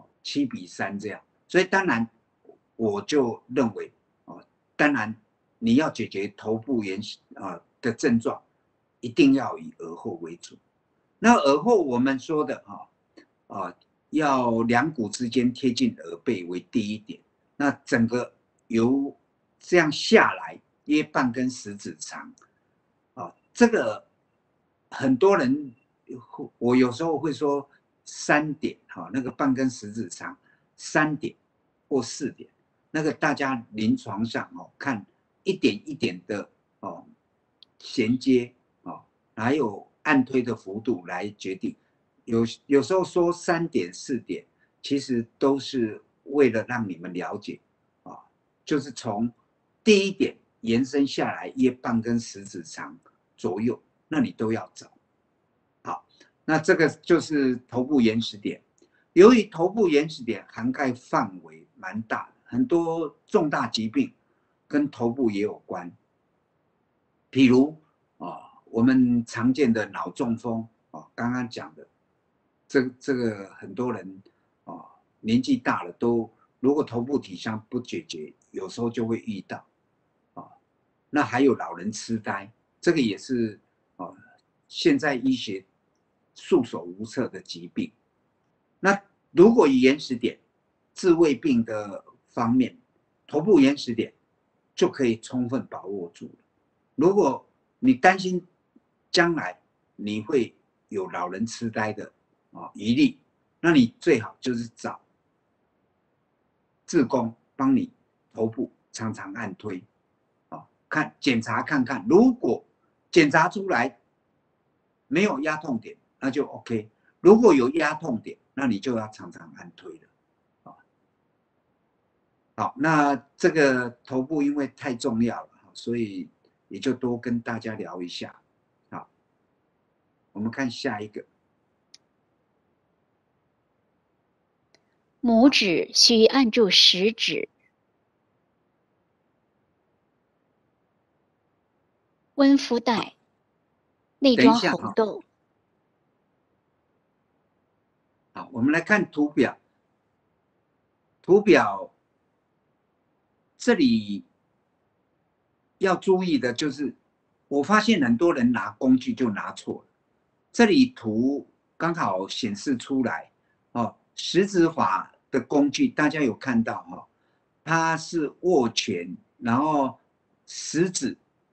[SPEAKER 2] ，7:3这样。所以当然我就认为当然你要解决头部炎的症状，一定要以耳后为主。那耳后我们说的要两骨之间贴近耳背为第一点，那整个由这样下来约半根食指长这个很多人我有时候会说3点那个半根食指长3点或4点，那个大家临床上看一点一点的衔接还有按推的幅度来决定。有时候说3点4点，其实都是为了让你们了解就是从第一点延伸下来约半根食指长左右，那你都要找。好，那这个就是头部延时点。由于头部延时点涵盖范围蛮大的，很多重大疾病跟头部也有关，譬如我们常见的脑中风刚刚讲的，这个很多人年纪大了都如果头部体伤不解决，有时候就会遇到那还有老人痴呆，这个也是现在医学束手无策的疾病。那如果以延时点治胃病的方面，头部延时点就可以充分把握住了。如果你担心将来你会有老人痴呆的疑虑，那你最好就是找志工帮你头部常常按推检查看看，如果检查出来没有压痛点，那就 OK。如果有压痛点，那你就要常常按推了。好，那这个头部因为太重要了，所以也就多跟大家聊一下。好，我们看下一个。
[SPEAKER 3] 拇指需按住食指，温肤带，内装红豆。
[SPEAKER 2] 好，我们来看图表。图表这里要注意的就是，我发现很多人拿工具就拿错了。这里图刚好显示出来食指法的工具，大家有看到它是握拳，然后食指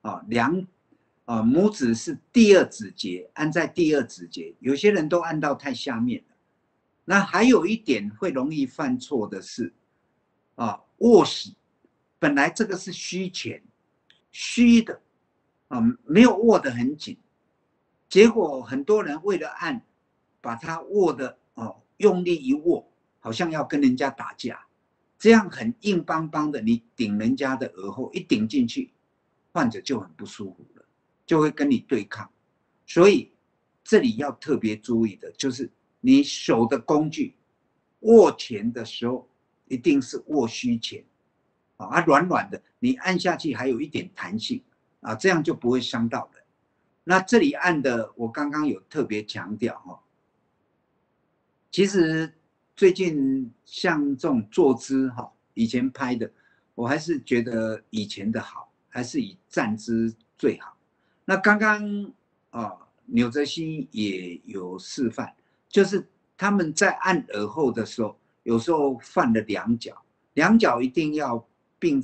[SPEAKER 2] 拇指是第2指节，按在第2指节，有些人都按到太下面了。那还有一点会容易犯错的是握实，本来这个是虚拳，虚的没有握得很紧，结果很多人为了按，把它握的用力一握，好像要跟人家打架，这样很硬邦邦的，你顶人家的耳后一顶进去，患者就很不舒服了，就会跟你对抗。所以这里要特别注意的就是你手的工具握拳的时候一定是握虚拳软软的，你按下去还有一点弹性这样就不会伤到人。那这里按的我刚刚有特别强调其实最近像这种坐姿以前拍的我还是觉得以前的好，还是以站姿最好。那刚刚纽泽西也有示范，就是他们在按耳后的时候，有时候犯了两脚，两脚一定要并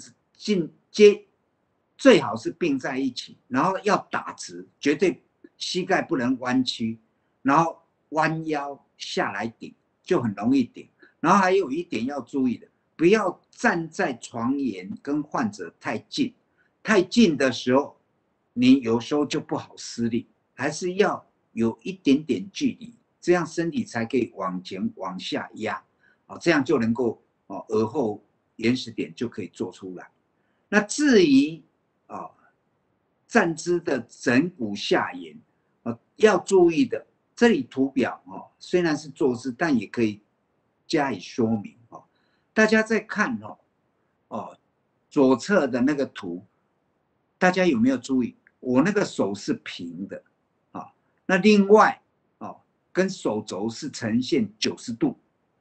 [SPEAKER 2] 最好是并在一起，然后要打直，绝对膝盖不能弯曲，然后弯腰下来顶，就很容易顶。然后还有一点要注意的，不要站在床沿跟患者太近，太近的时候，你有时候就不好施力，还是要有一点点距离，这样身体才可以往前往下压，这样就能够耳后延时点就可以做出来。那至于站姿的枕骨下沿要注意的。这里图表虽然是坐姿，但也可以加以说明大家在看左侧的那个图，大家有没有注意？我那个手是平的那另外跟手肘是呈现90度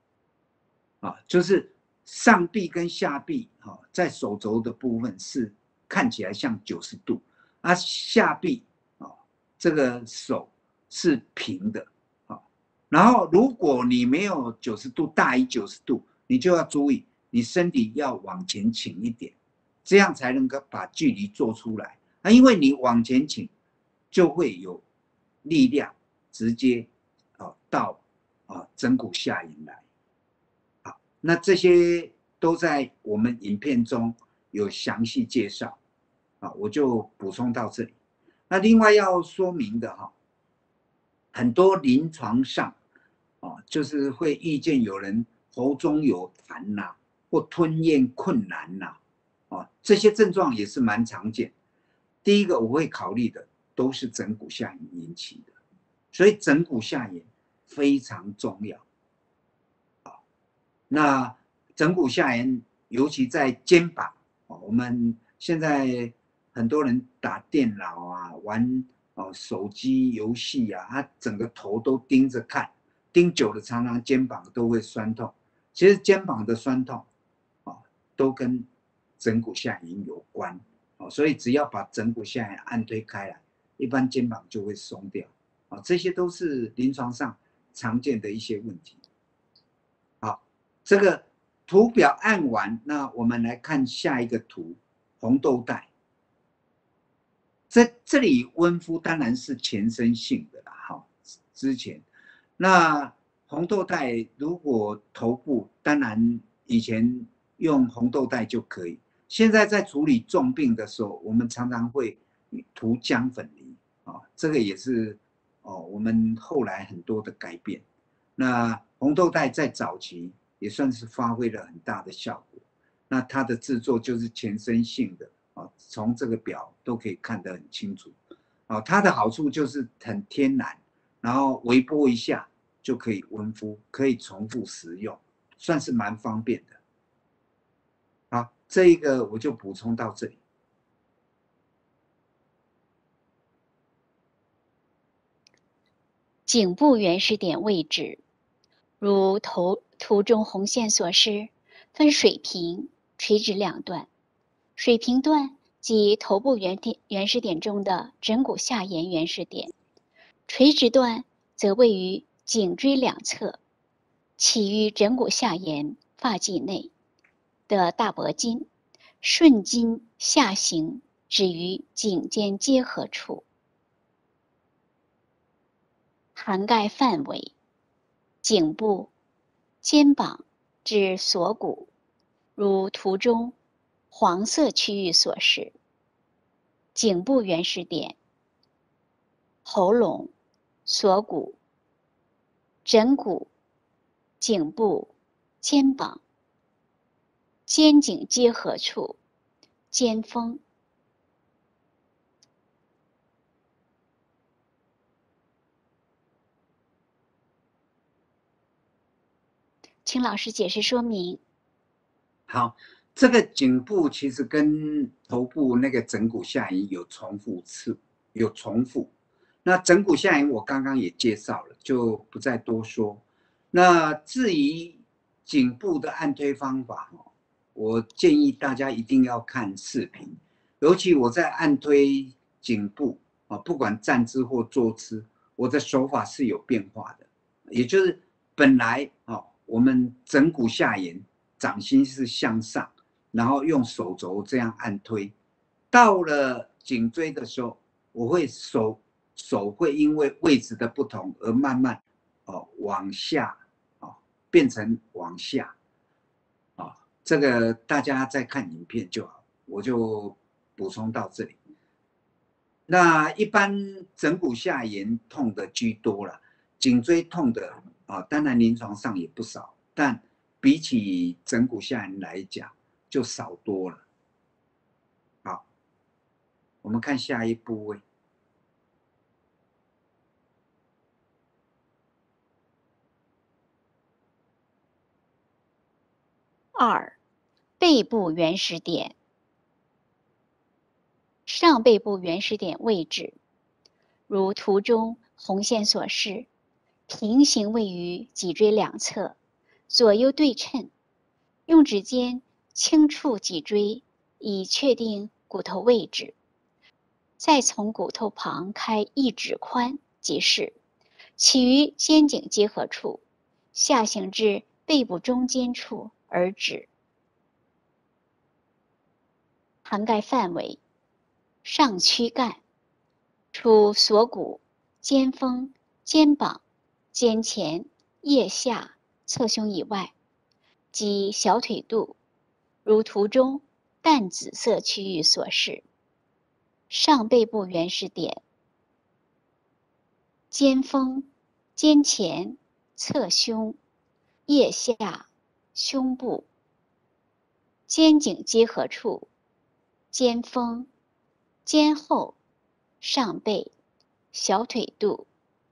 [SPEAKER 2] 就是上臂跟下臂在手肘的部分是看起来像90度，下臂这个手是平的然后如果你没有90度大于90度，你就要注意你身体要往前倾一点，这样才能够把距离做出来因为你往前倾就会有力量直接到枕骨下沿来那这些都在我们影片中有详细介绍我就补充到这里。那另外要说明的很多临床上就是会遇见有人喉中有痰或吞咽困难这些症状也是蛮常见。第一个我会考虑的都是枕骨下沿引起的，所以枕骨下沿非常重要那枕骨下沿尤其在肩膀我们现在很多人打电脑玩手机游戏他整个头都盯着看，盯久了常常肩膀都会酸痛。其实肩膀的酸痛都跟枕骨下沿有关所以只要把枕骨下沿按推开来，一般肩膀就会松掉这些都是临床上常见的一些问题。好，这个图表按完，那我们来看下一个图，红豆带。这里温敷当然是全身性的啦之前那红豆带如果头部，当然以前用红豆带就可以，现在在处理重病的时候，我们常常会涂姜粉泥这个也是我们后来很多的改变。那红豆带在早期也算是发挥了很大的效果。那它的制作就是全身性的从这个表都可以看得很清楚它的好处就是很天然，然后微波一下就可以温敷，可以重复使用，算是蛮方便的。好，这一个我就补充到这里。
[SPEAKER 3] 颈部原始点位置，如图中红线所示，分水平、垂直两段。水平段即头部原始点中的枕骨下沿原始点，垂直段则位于颈椎两侧，起于枕骨下沿发际内的大脖筋，顺筋下行，止于颈肩结合处。涵盖范围：颈部、肩膀至锁骨，如图中黄色区域所示。颈部原始点、喉咙、锁骨、枕骨、颈部、肩膀、肩颈结合处、肩峰。请老师解释说明。
[SPEAKER 2] 好，这个颈部其实跟头部那个枕骨下沿有重复。那枕骨下沿我刚刚也介绍了，就不再多说。那至于颈部的按推方法我建议大家一定要看视频，尤其我在按推颈部不管站姿或坐姿，我的手法是有变化的，也就是本来我们枕骨下沿掌心是向上，然后用手肘这样按推，到了颈椎的时候，我会手会因为位置的不同而慢慢往下变成往下这个大家再看影片就好，我就补充到这里。那一般枕骨下沿痛的居多了，颈椎痛的当然临床上也不少，但比起枕骨下沿来讲就少多了。好， 我们看下一部位。
[SPEAKER 3] 2. 背部原始点。上背部原始点位置，如图中红线所示，平行位于脊椎两侧，左右对称。用指尖轻触脊椎，以确定骨头位置。再从骨头旁开1指宽即是，起于肩颈结合处，下行至背部中间处而止。涵盖范围：上躯干，除锁骨、肩峰、肩膀、肩前、腋下、侧胸以外，及小腿肚，如图中淡紫色区域所示。上背部原始点，肩峰、肩前、侧胸、腋下、胸部、肩颈结合处、肩峰、肩后、上背、小腿肚。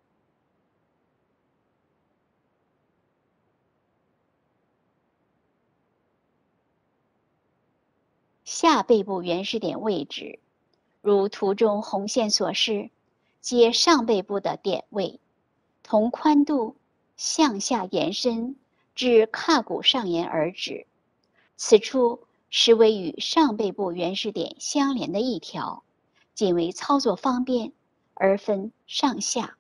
[SPEAKER 3] 下背部原始点位置，如图中红线所示，皆上背部的点位，同宽度向下延伸至胯骨上沿而止。此处实为与上背部原始点相连的一条，仅为操作方便而分上下。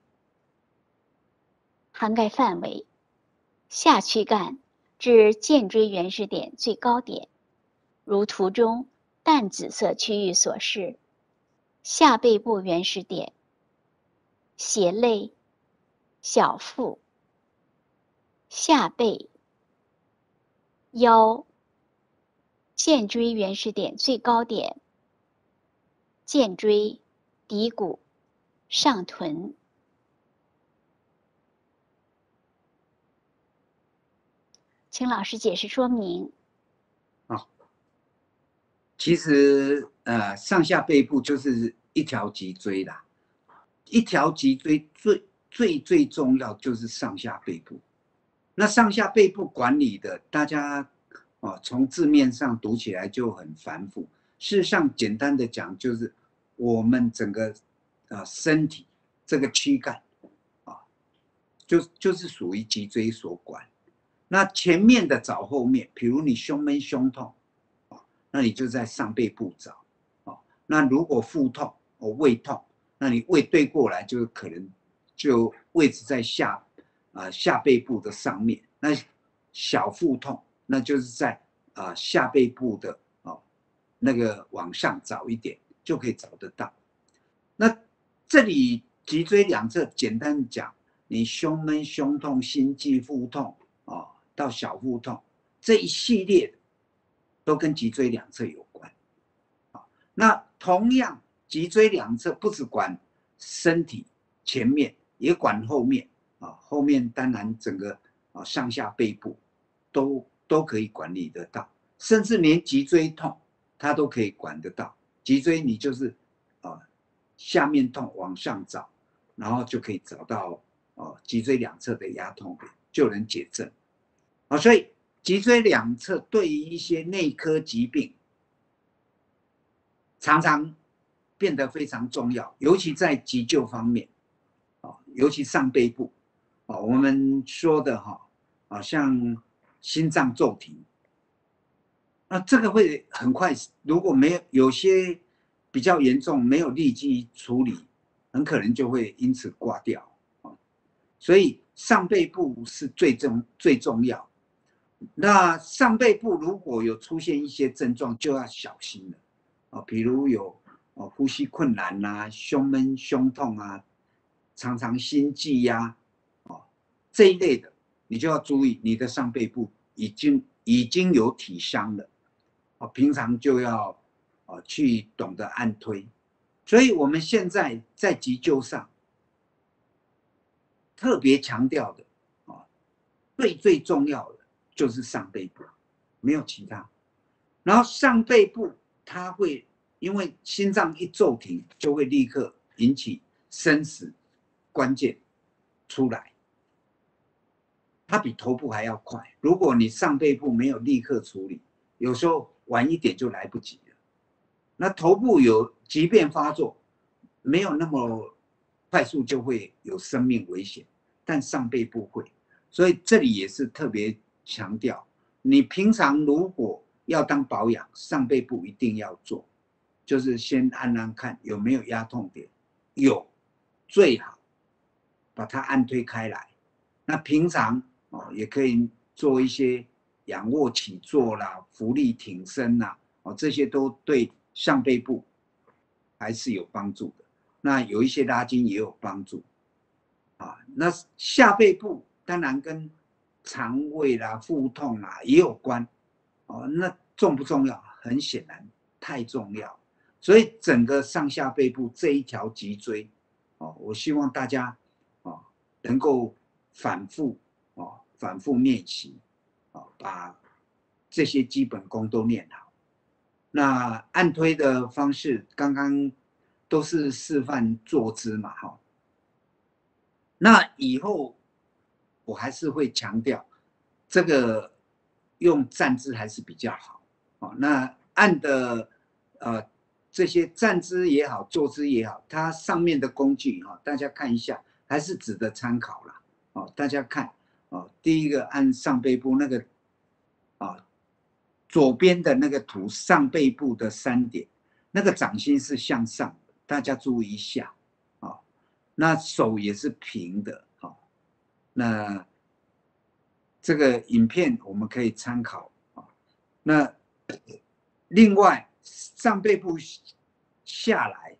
[SPEAKER 3] 涵盖范围：下躯干至剑椎原始点最高点，如图中淡紫色区域所示。下背部原始点，胁肋、小腹、下背、腰、剑椎原始点最高点，剑椎、骶骨、上臀。请老师解释说明。
[SPEAKER 2] 其实上下背部就是一条脊椎啦，一条脊椎最重要就是上下背部。那上下背部管理的，大家从字面上读起来就很繁复。事实上，简单的讲就是我们整个身体这个躯干就是属于脊椎所管。那前面的找后面，比如你胸闷胸痛，那你就在上背部找。那如果腹痛胃痛，那你胃对过来就可能就位置在下背部的上面。那小腹痛，那就是在下背部的那个往上找一点就可以找得到。那这里脊椎两侧简单讲，你胸闷胸痛心悸腹痛到小腹痛这一系列都跟脊椎两侧有关。那同样脊椎两侧不只管身体前面，也管后面后面当然整个上下背部都可以管理得到，甚至连脊椎痛它都可以管得到。脊椎你就是下面痛往上找，然后就可以找到脊椎两侧的压痛点，就能解症。所以脊椎两侧对于一些内科疾病常常变得非常重要，尤其在急救方面尤其上背部我们说的像心脏骤停，那这个会很快，如果没有些比较严重，没有立即处理，很可能就会因此挂掉所以上背部是最重要。那上背部如果有出现一些症状，就要小心了比如有呼吸困难胸闷胸痛常常心悸这一类的，你就要注意你的上背部已经有体伤了平常就要去懂得按推。所以我们现在在急救上特别强调的最重要的就是上背部，没有其他。然后上背部它会因为心脏一骤停，就会立刻引起生死关键出来。它比头部还要快。如果你上背部没有立刻处理，有时候晚一点就来不及了。那头部即便发作，没有那么快速就会有生命危险，但上背部会。所以这里也是特别强调，你平常如果要当保养，上背部一定要做，就是先按按看有没有压痛点，有最好把它按推开来。那平常也可以做一些仰卧起坐啦、浮力挺身啦，这些都对上背部还是有帮助的。那有一些拉筋也有帮助那下背部当然跟肠胃啦、腹痛啦也有关那重不重要？很显然太重要。所以整个上下背部这一条脊椎我希望大家能够反复练习把这些基本功都练好。那按推的方式刚刚都是示范坐姿嘛那以后我还是会强调，这个用站姿还是比较好那按的这些站姿也好，坐姿也好，它上面的工具大家看一下，还是值得参考啦大家看第一个按上背部那个左边的那个图，上背部的3点，那个掌心是向上的，大家注意一下那手也是平的那这个影片我们可以参考那另外上背部下来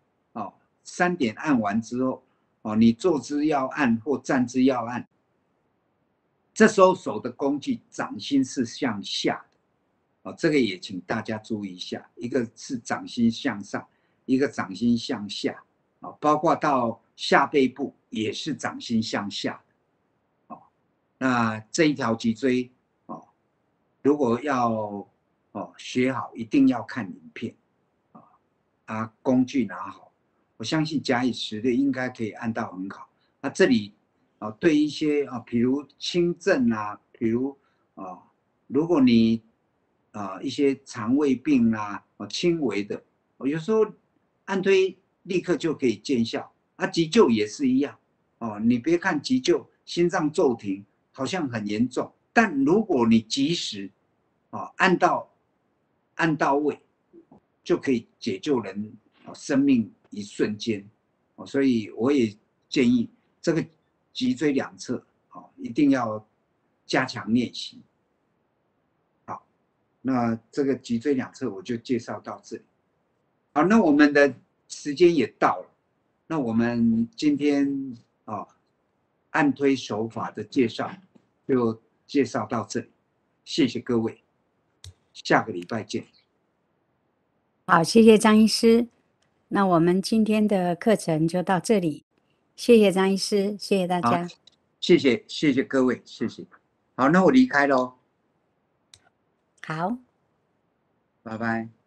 [SPEAKER 2] 3点按完之后你坐姿要按或站姿要按，这时候手的工具掌心是向下的这个也请大家注意一下，一个是掌心向上，一个掌心向下包括到下背部也是掌心向下的那这一条脊椎如果要学好，一定要看影片工具拿好，我相信假以时日应该可以按到很好。那这里对一些比如轻症比如如果你一些肠胃病轻微的有时候按推立刻就可以见效急救也是一样你别看急救心脏骤停好像很严重，但如果你及时按到位，就可以解救人生命一瞬间所以我也建议这个脊椎两侧一定要加强练习。好，那这个脊椎两侧我就介绍到这里。好，那我们的时间也到了，那我们今天按推手法的介绍就介绍到这里，谢谢各位，下个礼拜见。
[SPEAKER 1] 好，谢谢张医师。那我们今天的课程就到这里，谢谢张医师，谢谢大家。
[SPEAKER 2] 谢谢各位，谢谢。好，那我离开咯。
[SPEAKER 1] 好，
[SPEAKER 2] 拜拜。